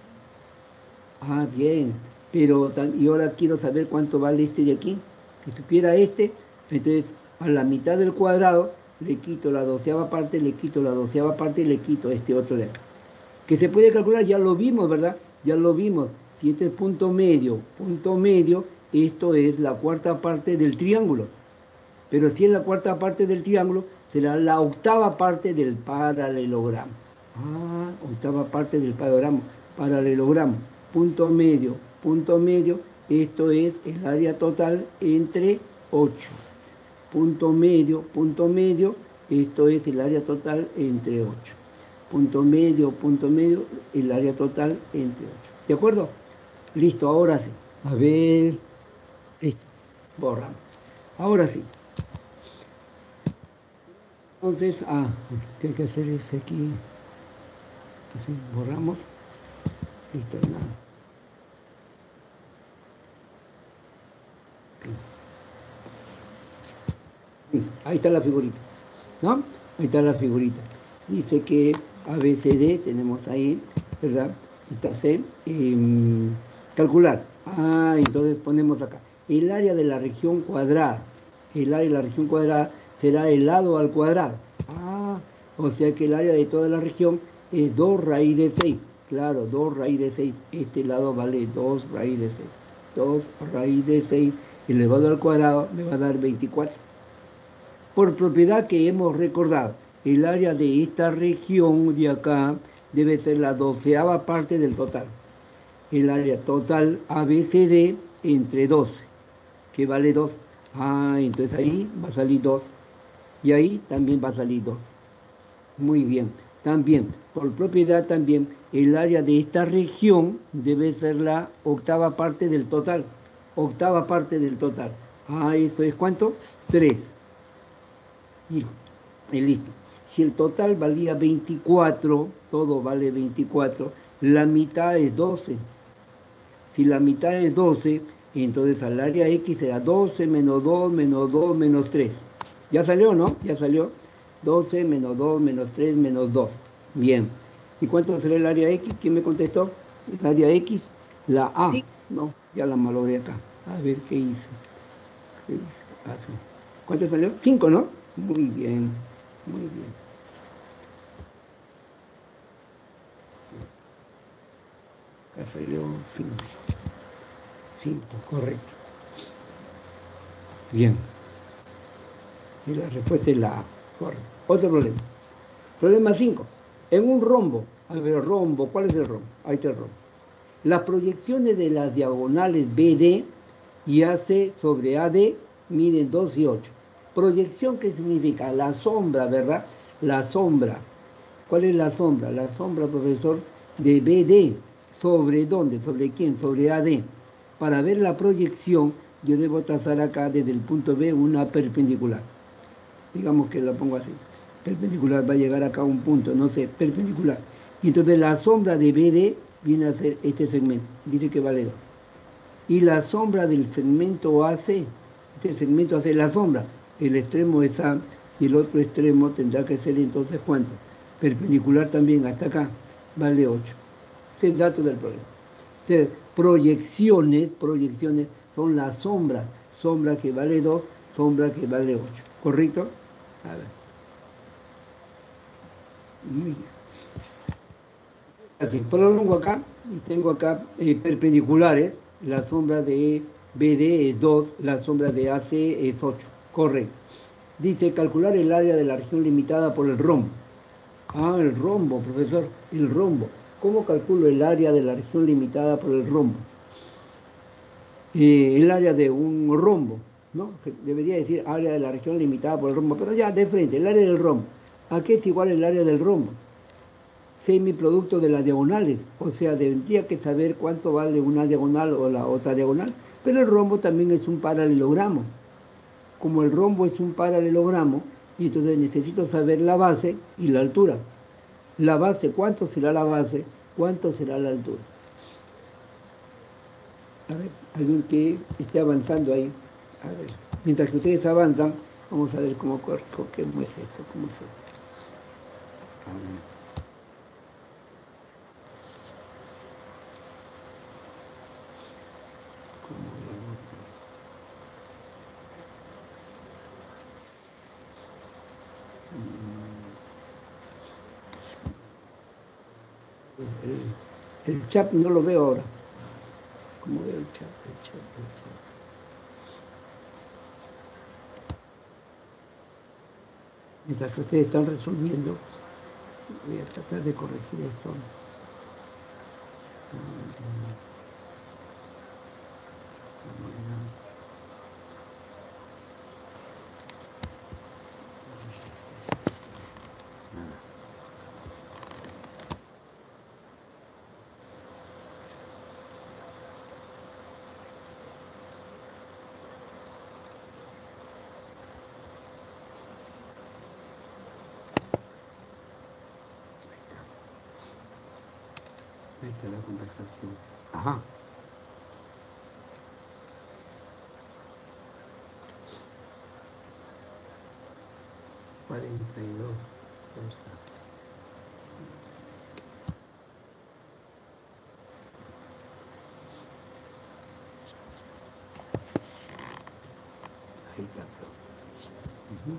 Ah, bien, pero y ahora quiero saber cuánto vale este de aquí. Si supiera este, entonces a la mitad del cuadrado le quito la doceava parte, le quito la doceava parte y le quito este otro de acá. Que se puede calcular, ya lo vimos, ¿verdad? Ya lo vimos. Si este es punto medio, punto medio, esto es la cuarta parte del triángulo. Pero si es la cuarta parte del triángulo, será la octava parte del paralelogramo. Ah, octava parte del paralelogramo. Paralelogramo. Punto medio, punto medio. Esto es el área total entre ocho. Punto medio, punto medio. Esto es el área total entre ocho. Punto medio, punto medio. El área total entre ocho. ¿De acuerdo? Listo, ahora sí. A ver. Listo. Borramos. Ahora sí. Entonces, ah, ¿qué hay que hacer es aquí? Así, borramos. Listo, nada. Sí, ahí está la figurita, ¿no? Ahí está la figurita. Dice que A B C D tenemos ahí, ¿verdad? Está C. Eh, calcular. Ah, entonces ponemos acá. El área de la región cuadrada. El área de la región cuadrada será el lado al cuadrado. Ah, o sea que el área de toda la región es dos raíz de seis. Claro, dos raíz de seis. Este lado vale dos raíz de seis. dos raíz de seis elevado al cuadrado me va a dar veinticuatro. Por propiedad que hemos recordado, el área de esta región de acá debe ser la doceava parte del total. El área total A B C D entre doce, que vale dos. Ah, entonces ahí va a salir dos. Y ahí también va a salir dos. Muy bien. También, por propiedad también, el área de esta región debe ser la octava parte del total. Octava parte del total. Ah, ¿eso es cuánto? tres. Y, y listo. Si el total valía veinticuatro, todo vale veinticuatro, la mitad es doce. Si la mitad es doce, entonces al área X será doce menos dos menos dos menos tres. ¿Ya salió, no? Ya salió. doce menos dos menos tres menos dos. Bien. ¿Y cuánto será el área X? ¿Quién me contestó? El área X, la A. Sí. No, ya la malogré acá. A ver qué hice. ¿Qué hice? Ah, sí. ¿Cuánto salió? cinco, ¿no? Muy bien, muy bien. Acá salió cinco. cinco, correcto. Bien. Y la respuesta es la A. Correcto. Otro problema. Problema cinco. En un rombo. A ver, rombo. ¿Cuál es el rombo? Ahí está el rombo. Las proyecciones de las diagonales B D y A C sobre A D miden dos y ocho. Proyección, ¿qué significa? La sombra, ¿verdad? La sombra. ¿Cuál es la sombra? La sombra, profesor, de B D. ¿Sobre dónde? ¿Sobre quién? Sobre A D. Para ver la proyección, yo debo trazar acá desde el punto B una perpendicular. Digamos que la pongo así. Perpendicular va a llegar acá a un punto, no sé, perpendicular. Y entonces la sombra de B D viene a ser este segmento. Dice que vale dos. Y la sombra del segmento A C, este segmento hace la sombra. El extremo es A y el otro extremo tendrá que ser entonces ¿cuánto? Perpendicular también hasta acá, vale ocho. Ese es el dato del problema. O sea, proyecciones, proyecciones son la sombra, sombra que vale dos, sombra que vale ocho. ¿Correcto? A ver. Muy bien. Así, prolongo acá y tengo acá eh, perpendiculares. La sombra de B D es dos, la sombra de A C es ocho. Correcto. Dice calcular el área de la región limitada por el rombo. Ah, el rombo, profesor, el rombo. ¿Cómo calculo el área de la región limitada por el rombo? Eh, el área de un rombo, ¿no? Debería decir área de la región limitada por el rombo, pero ya de frente, el área del rombo. ¿A qué es igual el área del rombo? Sé mi producto de las diagonales, o sea, tendría que saber cuánto vale una diagonal o la otra diagonal, pero el rombo también es un paralelogramo. Como el rombo es un paralelogramo, y entonces necesito saber la base y la altura. La base, ¿cuánto será la base? ¿Cuánto será la altura? A ver, alguien que esté avanzando ahí. A ver, mientras que ustedes avanzan, vamos a ver cómo, cómo es esto, cómo es esto. A ver. El, el chat no lo veo ahora. ¿Cómo veo el chat? El chat, el chat. Mientras que ustedes están resolviendo, voy a tratar de corregir esto. Ahí está la conversación. Ajá. cuarenta y dos. Ahí está. Ahí está. Uh-huh.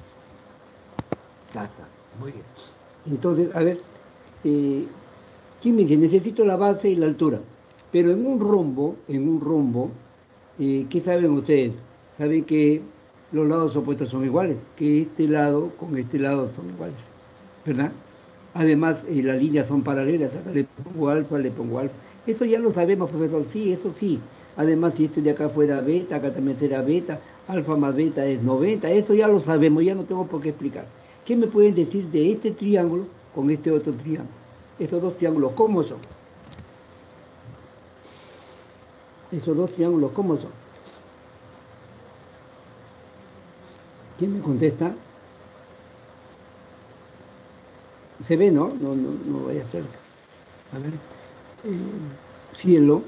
Ya está. Muy bien. Entonces, a ver, eh, ¿quién me dice? Necesito la base y la altura. Pero en un rombo, en un rombo, eh, ¿qué saben ustedes? Saben que los lados opuestos son iguales, que este lado con este lado son iguales, ¿verdad? Además, eh, las líneas son paralelas, acá le pongo alfa, le pongo alfa. Eso ya lo sabemos, profesor, sí, eso sí. Además, si esto de acá fuera beta, acá también será beta, alfa más beta es noventa, eso ya lo sabemos, ya no tengo por qué explicar. ¿Qué me pueden decir de este triángulo con este otro triángulo? Esos dos triángulos, ¿cómo son? Esos dos triángulos, ¿cómo son? ¿Quién me contesta? Se ve, ¿no? No, no, no vaya cerca. A ver. Eh, cielo.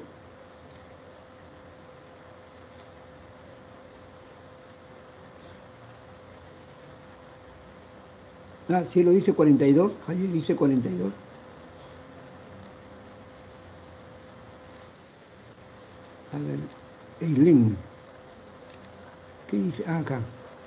Ah, cielo dice cuarenta y dos. Javier dice cuarenta y dos. A ver. Eileen. ¿Qué dice? Ah, acá.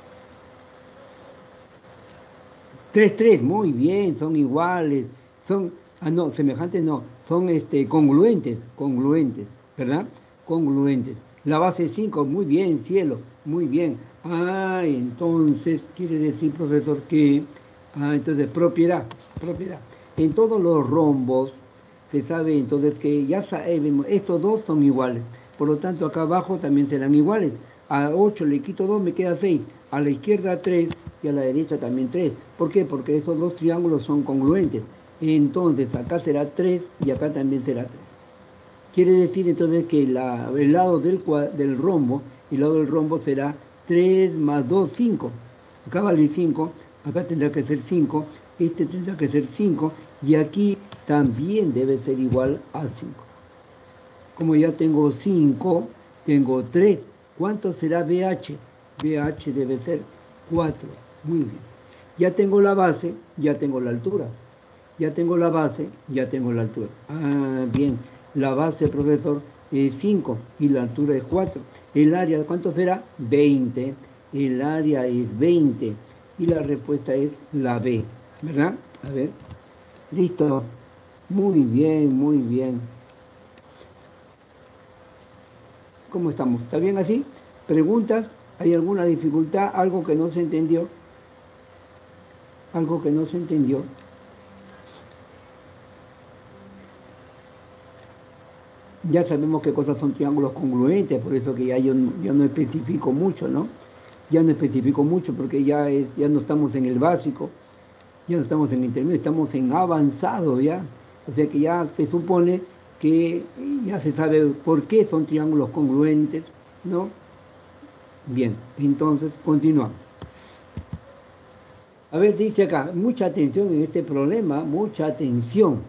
tres, tres, muy bien, son iguales, son, ah, no, semejantes no, son este, congruentes, congruentes, ¿verdad? Congruentes. La base cinco, muy bien, cielo, muy bien. Ah, entonces quiere decir, profesor, que, ah, entonces, propiedad, propiedad. En todos los rombos se sabe entonces que ya sabemos, estos dos son iguales, por lo tanto acá abajo también serán iguales. A ocho le quito dos, me queda seis. A la izquierda tres y a la derecha también tres. ¿Por qué? Porque esos dos triángulos son congruentes. Entonces acá será tres y acá también será tres. Quiere decir entonces que la, el lado del, del rombo, el lado del rombo será tres más dos, cinco. Acá vale cinco, acá tendrá que ser cinco, este tendrá que ser cinco y aquí también debe ser igual a cinco. Como ya tengo cinco, tengo tres. ¿Cuánto será B H? B H debe ser cuatro. Muy bien. Ya tengo la base, ya tengo la altura. Ya tengo la base, ya tengo la altura. Ah, bien. La base, profesor, es cinco y la altura es cuatro. El área, ¿cuánto será? veinte. El área es veinte. Y la respuesta es la B. ¿Verdad? A ver. Listo. Muy bien, muy bien. ¿Cómo estamos? ¿Está bien así? ¿Preguntas? ¿Hay alguna dificultad? ¿Algo que no se entendió? ¿Algo que no se entendió? Ya sabemos qué cosas son triángulos congruentes, por eso que ya yo, yo no especifico mucho, ¿no? Ya no especifico mucho porque ya, es, ya no estamos en el básico, ya no estamos en intermedio, estamos en avanzado ya. O sea que ya se supone que ya se sabe por qué son triángulos congruentes, ¿no? Bien, entonces continuamos. A ver, dice acá, mucha atención en este problema, mucha atención.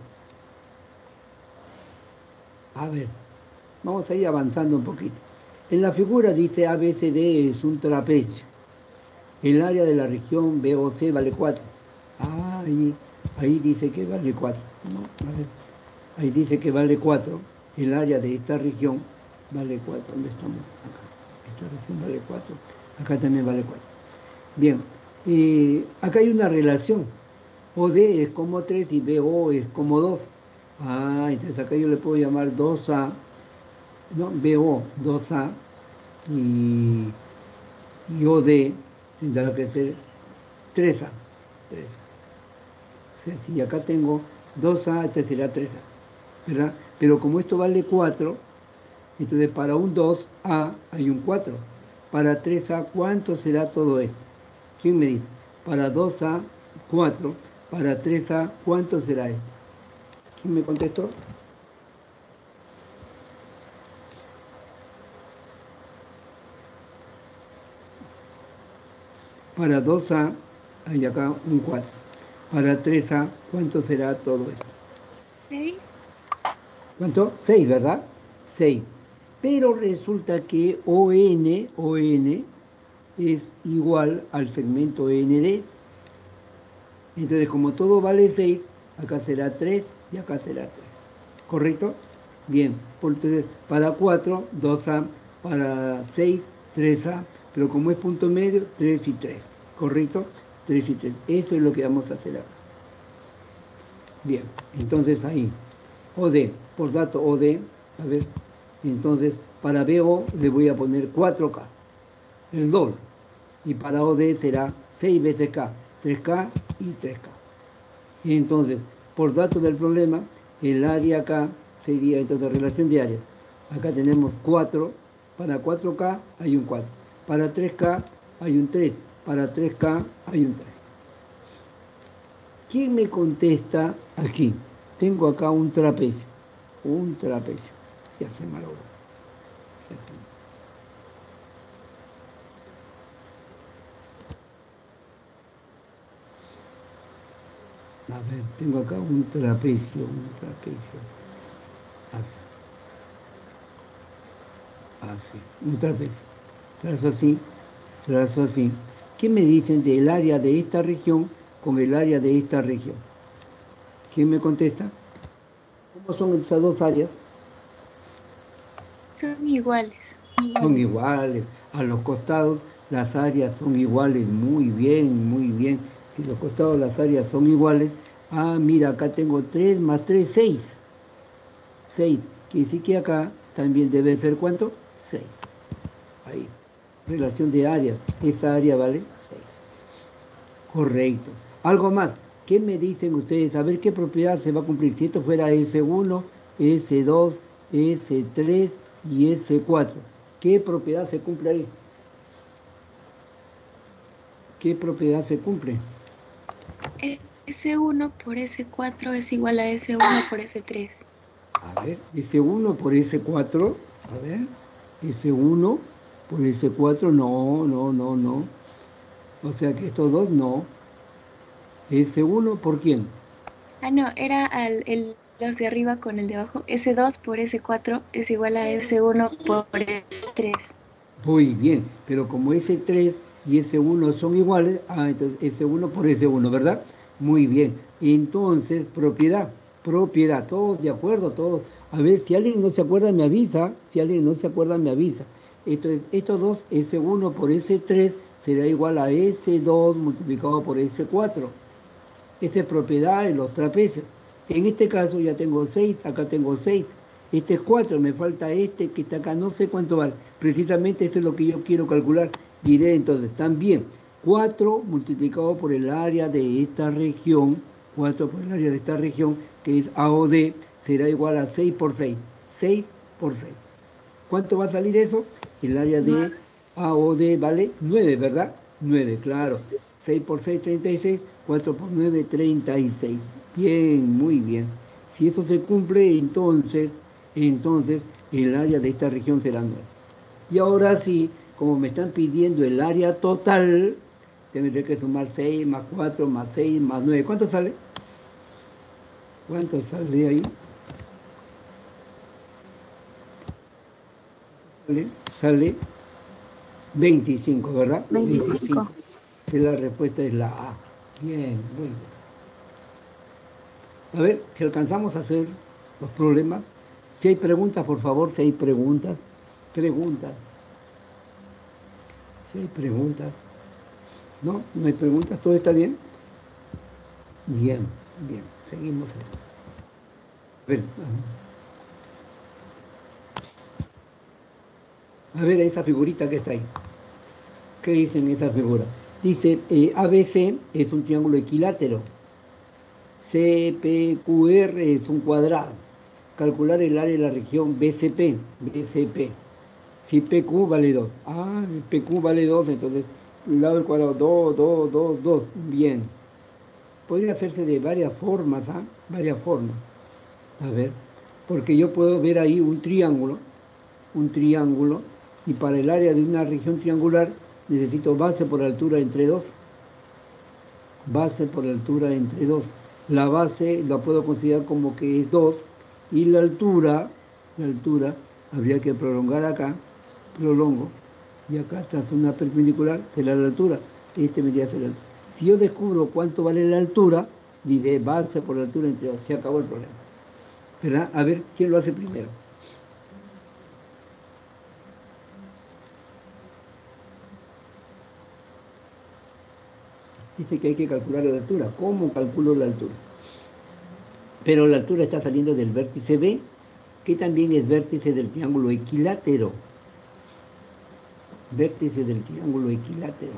A ver, vamos a ir avanzando un poquito. En la figura dice A B C D es un trapecio. El área de la región B O C vale cuatro. Ah, ahí, ahí dice que vale cuatro. No, a ver, ahí dice que vale cuatro. El área de esta región vale cuatro. ¿Dónde estamos? Acá. Esta región vale cuatro. Acá también vale cuatro. Bien, eh, acá hay una relación. O D es como tres y B O es como dos. Ah, entonces acá yo le puedo llamar dos A, no, B O, dos A, y, y O D tendrá que ser tres a. tres a. Si acá tengo dos a, este será tres a, ¿verdad? Pero como esto vale cuatro, entonces para un dos a hay un cuatro. Para tres a, ¿cuánto será todo esto? ¿Quién me dice? Para dos a, cuatro. Para tres a, ¿cuánto será esto? ¿Quién me contestó? Para dos a hay acá un cuatro. Para tres a, ¿cuánto será todo esto? seis. ¿Cuánto? seis, ¿verdad? seis. Pero resulta que O N, O N es igual al segmento N D. Entonces, como todo vale seis, acá será tres y acá será tres. ¿Correcto? Bien. Entonces, para cuatro, dos a. Para seis, tres a. Pero como es punto medio, tres y tres. ¿Correcto? tres y tres. Eso es lo que vamos a hacer acá. Bien. Entonces, ahí. O D. Por dato O D. A ver. Entonces, para B O le voy a poner cuatro K. El doble. Y para O D será seis veces K. tres K y tres K. Y entonces, por datos del problema, el área acá sería entonces relación de áreas. Acá tenemos cuatro, para cuatro K hay un cuatro, para tres K hay un tres, para tres K hay un tres. ¿Quién me contesta aquí? Tengo acá un trapecio, un trapecio. Ya se malogró. Ya se malogró. A ver, tengo acá un trapecio, un trapecio. Así. Así, un trapecio. Trazo así, trazo así. ¿Qué me dicen del área de esta región con el área de esta región? ¿Quién me contesta? ¿Cómo son estas dos áreas? Son iguales. Son iguales. A los costados las áreas son iguales. Muy bien, muy bien. Si los costados las áreas son iguales. Ah, mira, acá tengo tres más tres, seis. seis. Quiere decir que acá también debe ser ¿cuánto? seis. Ahí. Relación de áreas. Esa área vale seis. Correcto. Algo más. ¿Qué me dicen ustedes? A ver qué propiedad se va a cumplir. Si esto fuera ese uno, ese dos, ese tres y ese cuatro. ¿Qué propiedad se cumple ahí? ¿Qué propiedad se cumple? ese uno por ese cuatro es igual a ese uno por ese tres. A ver, ese uno por ese cuatro. A ver, ese uno por ese cuatro. No, no, no, no. O sea que estos dos no. Ese uno por quién? Ah, no, era al, el, los de arriba con el de abajo. ese dos por ese cuatro es igual a ese uno por ese tres. Muy bien, pero como ese tres y ese uno son iguales, ah, entonces ese uno por ese uno, ¿verdad? Muy bien. Entonces, propiedad, propiedad, todos de acuerdo, todos. A ver, si alguien no se acuerda, me avisa. Si alguien no se acuerda, me avisa. Entonces, estos dos, ese uno por ese tres, será igual a ese dos multiplicado por ese cuatro. Esa es propiedad de los trapecios. En este caso ya tengo seis, acá tengo seis. Este es cuatro, me falta este que está acá, no sé cuánto vale. Precisamente eso es lo que yo quiero calcular. Diré entonces, también cuatro multiplicado por el área de esta región, cuatro por el área de esta región, que es A O D, será igual a seis por seis. seis por seis. ¿Cuánto va a salir eso? El área de A O D vale nueve, ¿verdad? nueve, claro. seis por seis, treinta y seis. cuatro por nueve, treinta y seis. Bien, muy bien. Si eso se cumple, entonces, entonces el área de esta región será nueve. Y ahora sí, como me están pidiendo el área total, tendré que sumar seis más cuatro más seis más nueve. ¿Cuánto sale? ¿Cuánto sale ahí? Sale, sale veinticinco, ¿verdad? veinticinco. Que la respuesta es la A. Bien, muy bien. A ver, si alcanzamos a hacer los problemas. Si hay preguntas, por favor, si hay preguntas. Preguntas. Si hay preguntas. ¿No? ¿No hay preguntas? ¿Todo está bien? Bien, bien. Seguimos. A ver, a ver esa figurita que está ahí. ¿Qué dice en esa figura? Dice, eh, A B C es un triángulo equilátero. C P Q R es un cuadrado. Calcular el área de la región B C P. B C P. Si P Q vale dos. Ah, P Q vale dos, entonces el lado del cuadrado, dos, dos, dos, dos. Bien. Podría hacerse de varias formas, ¿ah? Varias formas. A ver, porque yo puedo ver ahí un triángulo, un triángulo, y para el área de una región triangular necesito base por altura entre dos. Base por altura entre dos. La base la puedo considerar como que es dos, y la altura, la altura, habría que prolongar acá, prolongo, y acá trazo una perpendicular, será la altura. Este vendría a ser la altura. Si yo descubro cuánto vale la altura, diré base por altura entre dos. Se acabó el problema. ¿Verdad? A ver, ¿quién lo hace primero? Dice que hay que calcular la altura. ¿Cómo calculo la altura? Pero la altura está saliendo del vértice B, que también es vértice del triángulo equilátero. Vértice del triángulo equilátero.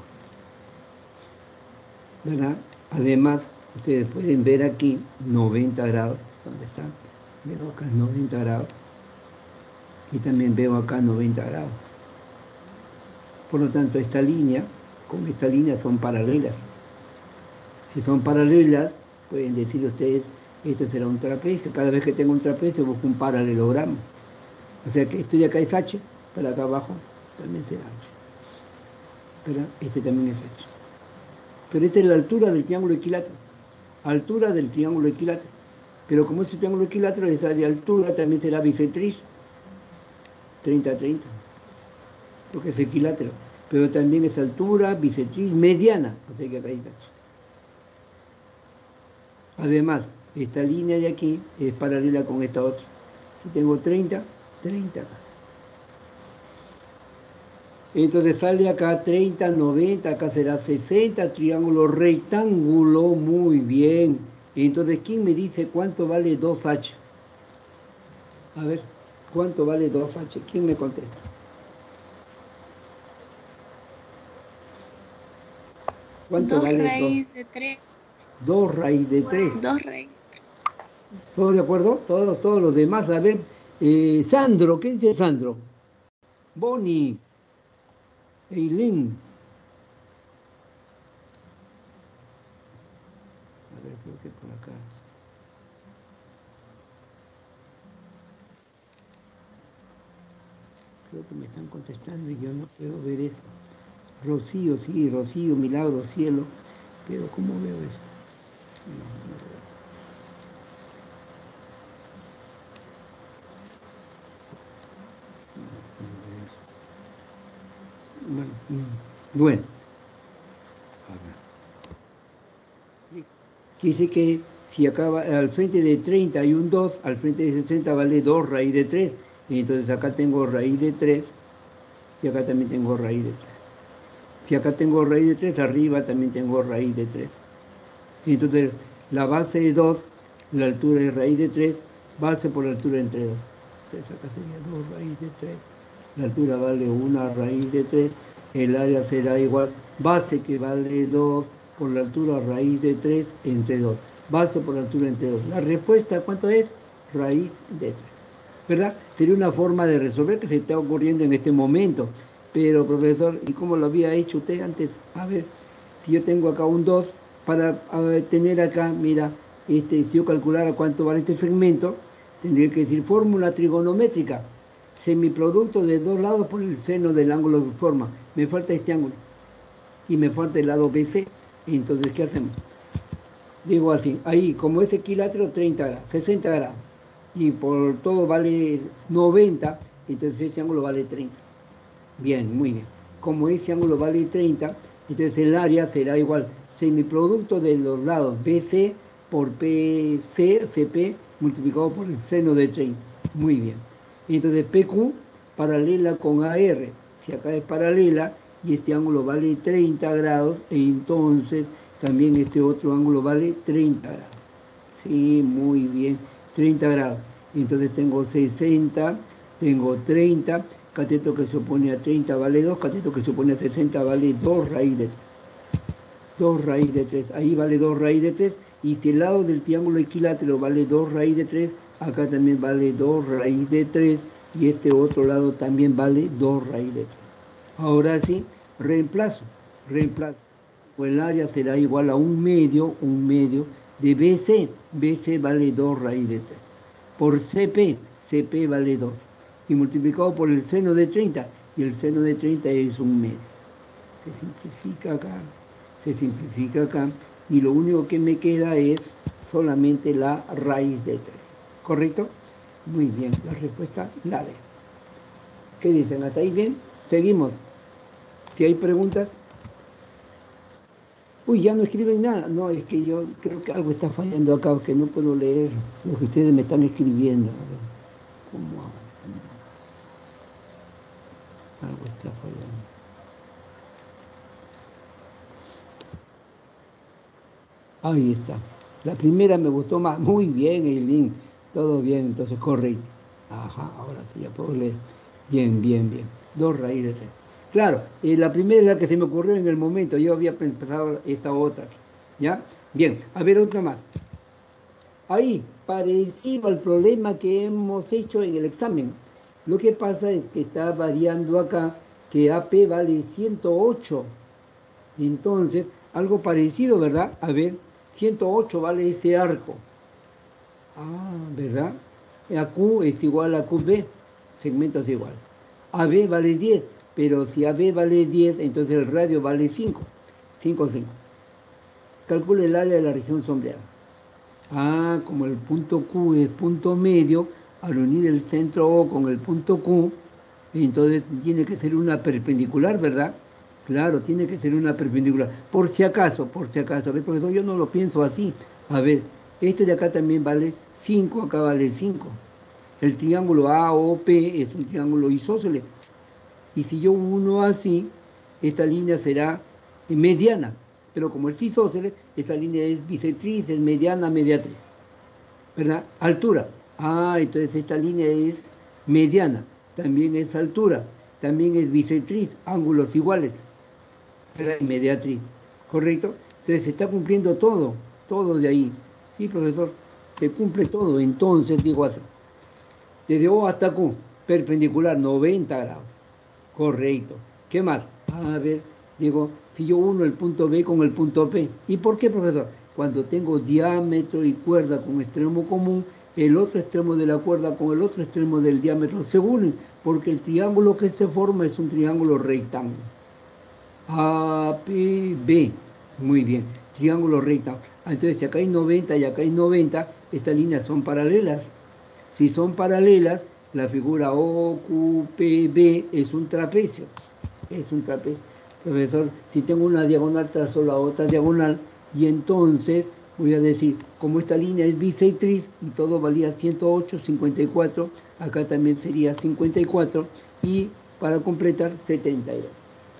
¿Verdad? Además, ustedes pueden ver aquí noventa grados. ¿Dónde está? Veo acá noventa grados. Y también veo acá noventa grados. Por lo tanto, esta línea, con esta línea son paralelas. Si son paralelas, pueden decir ustedes, esto será un trapecio. Cada vez que tengo un trapecio, busco un paralelogramo. O sea que esto de acá es H, para acá abajo también será H. ¿Verdad? Este también es H. Pero esta es la altura del triángulo equilátero. Altura del triángulo equilátero. Pero como este triángulo equilátero, esa de altura también será bisectriz. treinta a treinta. Porque es equilátero. Pero también es altura, bisectriz, mediana. O sea que acá hay H. Además, esta línea de aquí es paralela con esta otra. Si tengo treinta, treinta. Entonces sale acá treinta, noventa, acá será sesenta, triángulo rectángulo, muy bien. Entonces, ¿quién me dice cuánto vale dos H? A ver, ¿cuánto vale dos H? ¿Quién me contesta? ¿Cuánto dos vale raíz dos? de tres. dos raíz de tres. dos raíz. ¿Todos de acuerdo? Todos, todos los demás. A ver, eh, Sandro, ¿qué dice Sandro? Bonnie, Eileen. A ver, creo que por acá. Creo que me están contestando y yo no puedo ver eso. Rocío, sí, Rocío, Milagro, Cielo. Pero ¿cómo veo eso? No, no veo. No, no veo eso. Bueno, bueno. A ver. Dice que si acaba al frente de treinta hay un dos, al frente de sesenta vale dos raíz de tres. Y entonces acá tengo raíz de tres y acá también tengo raíz de tres. Si acá tengo raíz de tres, arriba también tengo raíz de tres. Y entonces la base es dos, la altura es raíz de tres, base por altura entre dos. Entonces acá sería dos raíz de tres. La altura vale una raíz de tres, el área será igual, base que vale dos por la altura raíz de tres entre dos. Base por altura entre dos. La respuesta, ¿cuánto es? Raíz de tres. ¿Verdad? Sería una forma de resolver que se está ocurriendo en este momento. Pero, profesor, ¿y cómo lo había hecho usted antes? A ver, si yo tengo acá un dos, para ver, tener acá, mira, este, si yo calculara cuánto vale este segmento, tendría que decir fórmula trigonométrica. Semiproducto de dos lados por el seno del ángulo que forma. Me falta este ángulo. Y me falta el lado B C. Entonces, ¿qué hacemos? Digo así, ahí, como es equilátero, treinta grados, sesenta grados. Y por todo vale noventa, entonces ese ángulo vale treinta. Bien, muy bien. Como ese ángulo vale treinta, entonces el área será igual. Semiproducto de los lados B C por P C, C P, multiplicado por el seno de treinta. Muy bien. Entonces P Q paralela con A R. Si acá es paralela y este ángulo vale treinta grados, entonces también este otro ángulo vale treinta grados. Sí, muy bien. treinta grados. Entonces tengo sesenta, tengo treinta. Cateto que se opone a treinta vale dos, cateto que se opone a sesenta vale dos raíz de tres. dos raíz de tres. Ahí vale dos raíz de tres. Y si el lado del triángulo equilátero vale dos raíz de tres, acá también vale dos raíz de tres. Y este otro lado también vale dos raíz de tres. Ahora sí, reemplazo. Reemplazo. Pues el área será igual a un medio, un medio de B C. B C vale dos raíz de tres. Por C P, C P vale dos. Y multiplicado por el seno de treinta. Y el seno de treinta es un medio. Se simplifica acá. Se simplifica acá. Y lo único que me queda es solamente la raíz de tres. ¿Correcto? Muy bien. La respuesta, la D. ¿Qué dicen? ¿Hasta ahí bien? Seguimos. Si hay preguntas. Uy, ya no escriben nada. No, es que yo creo que algo está fallando acá, que no puedo leer lo que ustedes me están escribiendo. A ver, ¿cómo hago? Algo está fallando. Ahí está. La primera me gustó más. Muy bien, Eileen. Todo bien, entonces correcto. Ajá, ahora sí ya puedo leer. Bien, bien, bien. Dos raíces de tres. Claro, eh, la primera es la que se me ocurrió en el momento. Yo había pensado esta otra. ¿Ya? Bien, a ver otra más. Ahí, parecido al problema que hemos hecho en el examen. Lo que pasa es que está variando acá que A P vale ciento ocho. Entonces, algo parecido, ¿verdad? A ver, ciento ocho vale ese arco. Ah, ¿verdad? A Q es igual a Q B, segmentos igual. A B vale diez, pero si A B vale diez, entonces el radio vale cinco. cinco, cinco. Calcula el área de la región sombreada. Ah, como el punto Q es punto medio, al unir el centro O con el punto Q, entonces tiene que ser una perpendicular, ¿verdad? Claro, tiene que ser una perpendicular. Por si acaso, por si acaso. A ver, profesor, yo no lo pienso así. A ver, esto de acá también vale cinco, acá vale cinco. El triángulo A O P es un triángulo isósceles. Y si yo uno así, esta línea será mediana. Pero como es isósceles, esta línea es bisectriz, es mediana, mediatriz. ¿Verdad? Altura. Ah, entonces esta línea es mediana. También es altura. También es bisectriz, ángulos iguales. ¿Verdad? Mediatriz. ¿Correcto? Entonces se está cumpliendo todo, todo de ahí. Sí, profesor, se cumple todo. Entonces, digo así. Desde O hasta Q, perpendicular, noventa grados. Correcto. ¿Qué más? A ver, digo, si yo uno el punto B con el punto P. ¿Y por qué, profesor? Cuando tengo diámetro y cuerda con extremo común, el otro extremo de la cuerda con el otro extremo del diámetro se unen, porque el triángulo que se forma es un triángulo rectángulo. A P B. Muy bien. Triángulo rectángulo. Entonces, si acá hay noventa y acá hay noventa, estas líneas son paralelas. Si son paralelas, la figura O Q P B es un trapecio. Es un trapecio. Profesor, si tengo una diagonal, trazo la otra diagonal, y entonces voy a decir, como esta línea es bisectriz y todo valía ciento ocho, cincuenta y cuatro, acá también sería cincuenta y cuatro, y para completar, setenta y dos.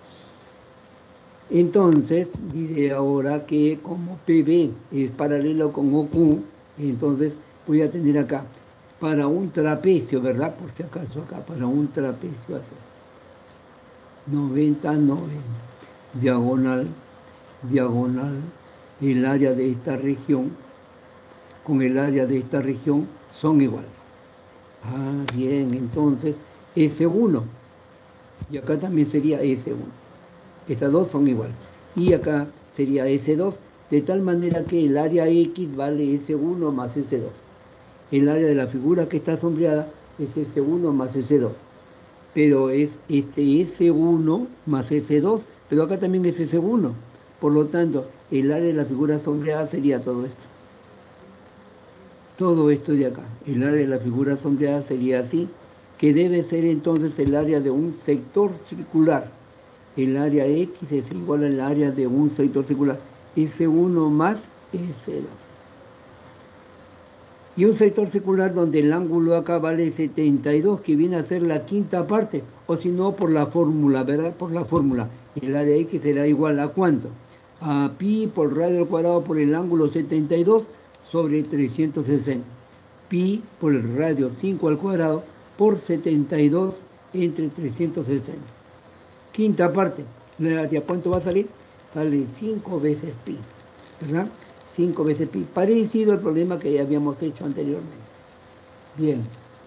Entonces, diré ahora que como P B es paralelo con O Q, entonces voy a tener acá, para un trapecio, ¿verdad? Por si acaso acá, para un trapecio así. noventa, noventa. Diagonal, diagonal, el área de esta región con el área de esta región son iguales. Ah, bien, entonces S uno. Y acá también sería S uno. Esas dos son iguales. Y acá sería S dos, de tal manera que el área X vale S uno más S dos. El área de la figura que está sombreada es S uno más S dos. Pero es este S uno más S dos, pero acá también es S uno. Por lo tanto, el área de la figura sombreada sería todo esto. Todo esto de acá. El área de la figura sombreada sería así, que debe ser entonces el área de un sector circular. El área X es igual al área de un sector circular. S uno más S dos. Y un sector circular donde el ángulo acá vale setenta y dos, que viene a ser la quinta parte, o si no, por la fórmula, ¿verdad? Por la fórmula. El área X será igual a ¿cuánto? A pi por radio al cuadrado por el ángulo setenta y dos sobre trescientos sesenta. Pi por el radio cinco al cuadrado por setenta y dos entre trescientos sesenta. Quinta parte, ¿cuánto va a salir? sale cinco veces pi, ¿verdad? cinco veces pi, parecido al problema que ya habíamos hecho anteriormente. Bien.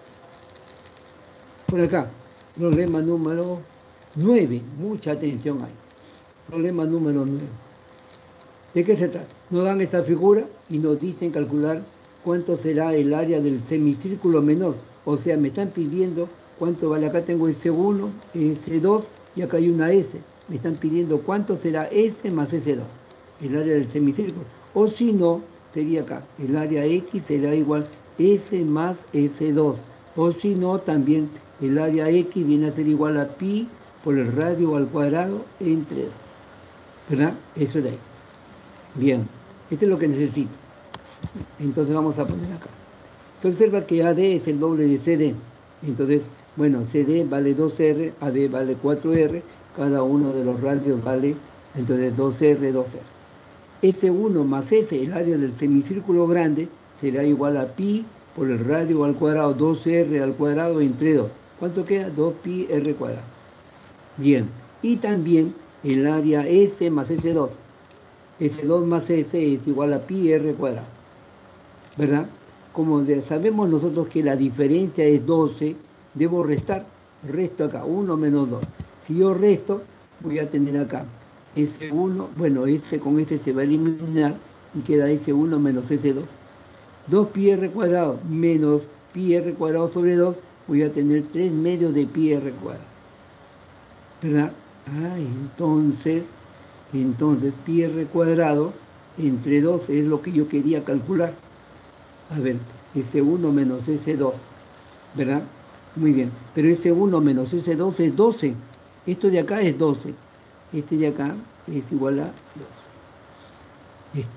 Por acá, problema número nueve, mucha atención ahí. Problema número nueve. ¿De qué se trata? Nos dan esta figura y nos dicen calcular cuánto será el área del semicírculo menor. O sea, me están pidiendo cuánto vale. Acá tengo ese uno, ese dos y acá hay una S. Me están pidiendo cuánto será S más ese dos, el área del semicírculo. O si no, sería acá, el área X será igual S más ese dos. O si no, también el área X viene a ser igual a pi por el radio al cuadrado entre dos. ¿Verdad? Eso de ahí. Bien, esto es lo que necesito. Entonces vamos a poner acá. Se observa que A D es el doble de C D. Entonces, bueno, C D vale dos R, A D vale cuatro R, cada uno de los radios vale, entonces dos R, dos R. S uno más S, el área del semicírculo grande, será igual a pi por el radio al cuadrado, dos R al cuadrado entre dos. ¿Cuánto queda? dos pi R cuadrado. Bien, y también el área S más S dos. S dos más S es igual a pi R cuadrado, ¿verdad? Como sabemos nosotros que la diferencia es doce, debo restar, resto acá, uno menos dos. Si yo resto, voy a tener acá S uno, bueno, S con este se va a eliminar y queda S uno menos S dos. dos pi R cuadrado menos pi R cuadrado sobre dos, voy a tener tres medios de pi R cuadrado, ¿verdad? Ah, entonces... Entonces, pi R cuadrado entre dos es lo que yo quería calcular. A ver, S uno menos S dos, ¿verdad? Muy bien, pero S uno menos S dos es doce. Esto de acá es doce. Este de acá es igual a doce.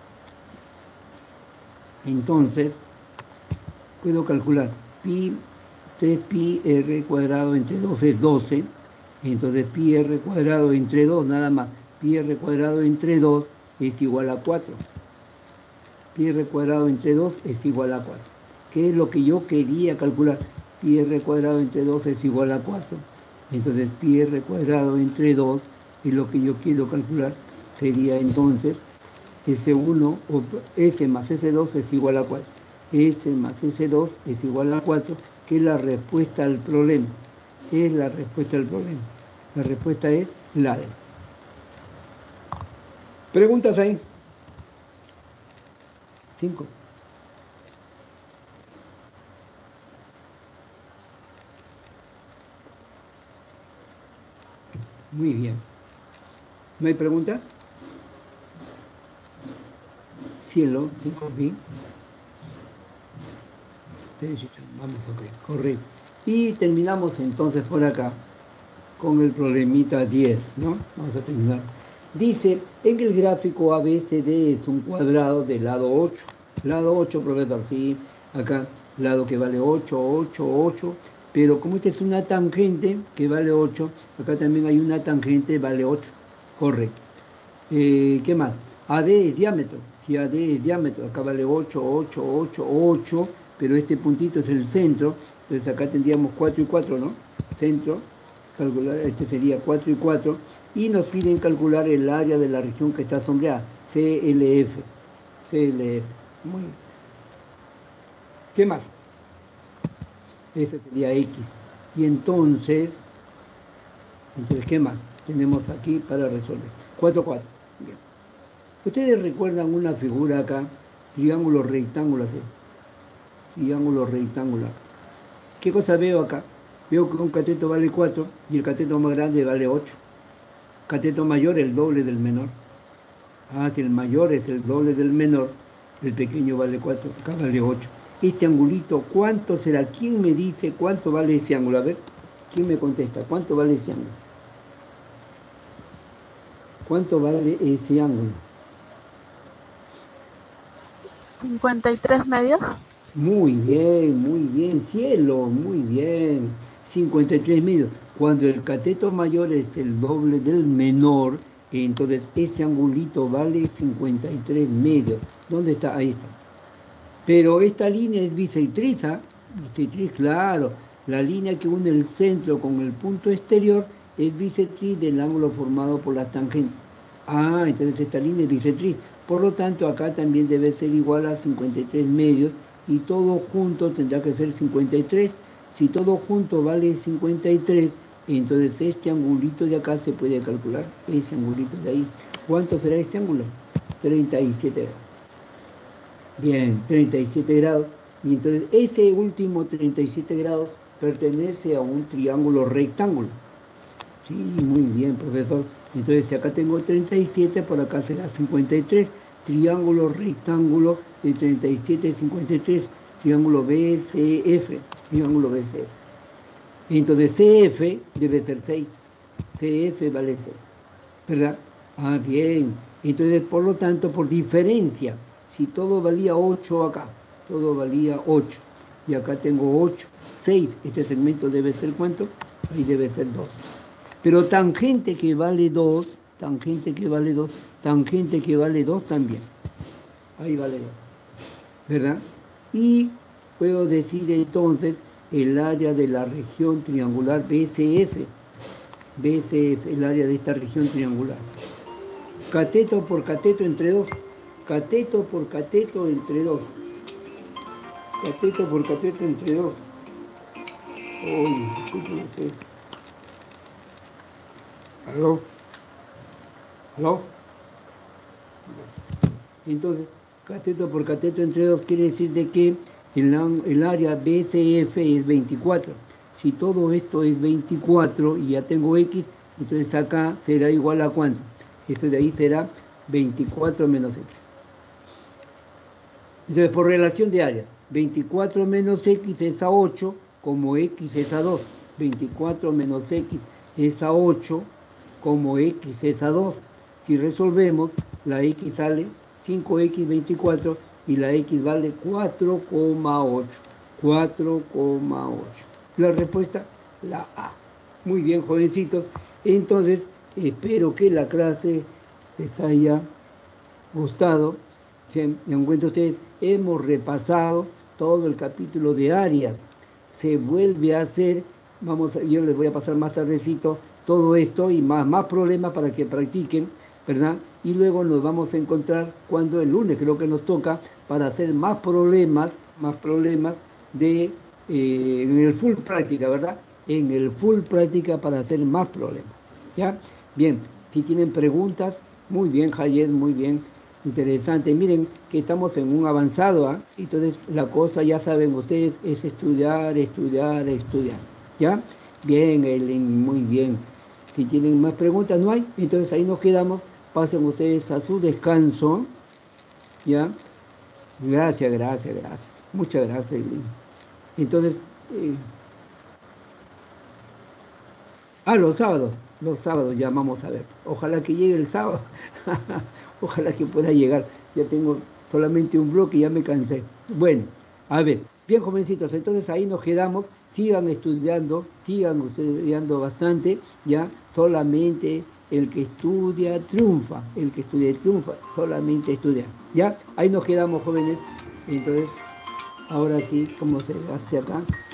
Entonces, puedo calcular pi, tres pi R cuadrado entre dos es doce. Entonces, pi R cuadrado entre dos, nada más. Pi R cuadrado entre dos es igual a cuatro. Pi R cuadrado entre dos es igual a cuatro. ¿Qué es lo que yo quería calcular? Pi R cuadrado entre dos es igual a cuatro. Entonces, pi R cuadrado entre dos es lo que yo quiero calcular. Sería entonces S uno, o S más S dos es igual a cuatro. S más S dos es igual a cuatro, que es la respuesta al problema. ¿Qué es la respuesta al problema? La respuesta es la D. ¿Preguntas ahí? Cinco. Muy bien. ¿No hay preguntas? Cielo, cinco mil. Vamos a ver, correcto. Y terminamos entonces por acá con el problemita diez, ¿no? Vamos a terminar. Dice, en el gráfico A B C D es un cuadrado del lado ocho. Lado ocho, profesor, sí, acá, lado que vale ocho, ocho, ocho. Pero como esta es una tangente que vale ocho, acá también hay una tangente vale ocho. Correcto. Eh, ¿Qué más? A D es diámetro. Si A D es diámetro, acá vale ocho, ocho, ocho, ocho, pero este puntito es el centro. Entonces acá tendríamos cuatro y cuatro, ¿no? Centro, calcular, este sería cuatro y cuatro. Y nos piden calcular el área de la región que está sombreada, C L F. C L F. Muy bien. ¿Qué más? Ese sería X. Y entonces, entonces, ¿qué más tenemos aquí para resolver? cuatro, cuatro. Bien. ¿Ustedes recuerdan una figura acá? Triángulo rectángulo así. Triángulo rectángulo. ¿Qué cosa veo acá? Veo que un cateto vale cuatro y el cateto más grande vale ocho. Cateto mayor el doble del menor. Ah, si el mayor es el doble del menor, el pequeño vale cuatro, acá vale ocho. Este angulito, ¿cuánto será? ¿Quién me dice cuánto vale ese ángulo? A ver, ¿quién me contesta? ¿Cuánto vale ese ángulo? ¿Cuánto vale ese ángulo? cincuenta y tres medios. Muy bien, muy bien, cielo, muy bien. cincuenta y tres medios. Cuando el cateto mayor es el doble del menor, entonces ese angulito vale cincuenta y tres medios. ¿Dónde está? Ahí está. Pero esta línea es bisectriz, ¿ah? Bisectriz, claro. La línea que une el centro con el punto exterior es bisectriz del ángulo formado por la tangente. Ah, entonces esta línea es bisectriz. Por lo tanto, acá también debe ser igual a cincuenta y tres medios y todo junto tendrá que ser cincuenta y tres. Si todo junto vale cincuenta y tres, entonces este angulito de acá se puede calcular, ese angulito de ahí. ¿Cuánto será este ángulo? treinta y siete grados. Bien, treinta y siete grados. Y entonces ese último treinta y siete grados pertenece a un triángulo rectángulo. Sí, muy bien, profesor. Entonces, si acá tengo treinta y siete, por acá será cincuenta y tres. Triángulo rectángulo de treinta y siete, cincuenta y tres. Triángulo B C F. Triángulo B C F. Entonces, C F debe ser seis. C F vale seis. ¿Verdad? Ah, bien. Entonces, por lo tanto, por diferencia, si todo valía ocho acá, todo valía ocho, y acá tengo ocho, seis, este segmento debe ser ¿cuánto? Ahí debe ser dos. Pero tangente que vale dos, tangente que vale dos, tangente que vale dos también. Ahí vale dos. ¿Verdad? Y puedo decir entonces el área de la región triangular B C F. B C F, el área de esta región triangular. Cateto por cateto entre dos. Cateto por cateto entre dos. Cateto por cateto entre dos. Uy, disculpen ustedes. ¿Aló? ¿Aló? Entonces, cateto por cateto entre dos quiere decir de que el, el área B C F es veinticuatro. Si todo esto es veinticuatro y ya tengo X, entonces acá será igual a ¿cuánto? Eso de ahí será veinticuatro menos X. Entonces, por relación de área, veinticuatro menos X es a ocho, como X es a dos. veinticuatro menos X es a ocho, como X es a dos. Si resolvemos, la X sale cinco equis veinticuatro y la X vale cuatro coma ocho. cuatro coma ocho. La respuesta, la A. Muy bien, jovencitos. Entonces, espero que la clase les haya gustado. Si en cuenta ustedes, hemos repasado todo el capítulo de áreas. Se vuelve a hacer, vamos a, yo les voy a pasar más tardecito todo esto y más, más problemas para que practiquen, ¿verdad? Y luego nos vamos a encontrar cuando el lunes creo que nos toca para hacer más problemas, más problemas de eh, en el full práctica, ¿verdad? En el full práctica para hacer más problemas, ¿ya? Bien, si tienen preguntas, muy bien, Jayet, muy bien. Interesante. Miren que estamos en un avanzado, ¿eh? Entonces la cosa, ya saben ustedes, es estudiar, estudiar, estudiar. ¿Ya? Bien, Ellen, muy bien. Si tienen más preguntas, no hay. Entonces ahí nos quedamos. Pasen ustedes a su descanso. ¿Ya? Gracias, gracias, gracias. Muchas gracias, Ellen. Entonces, eh... ah, los sábados. Los sábados ya vamos a ver. Ojalá que llegue el sábado. Ojalá que pueda llegar. Ya tengo solamente un bloque y ya me cansé. Bueno, a ver, bien jovencitos, entonces ahí nos quedamos. Sigan estudiando, sigan estudiando bastante, ya. Solamente el que estudia triunfa. El que estudia triunfa, solamente estudia. Ya, ahí nos quedamos, jóvenes. Entonces, ahora sí, ¿cómo se hace acá?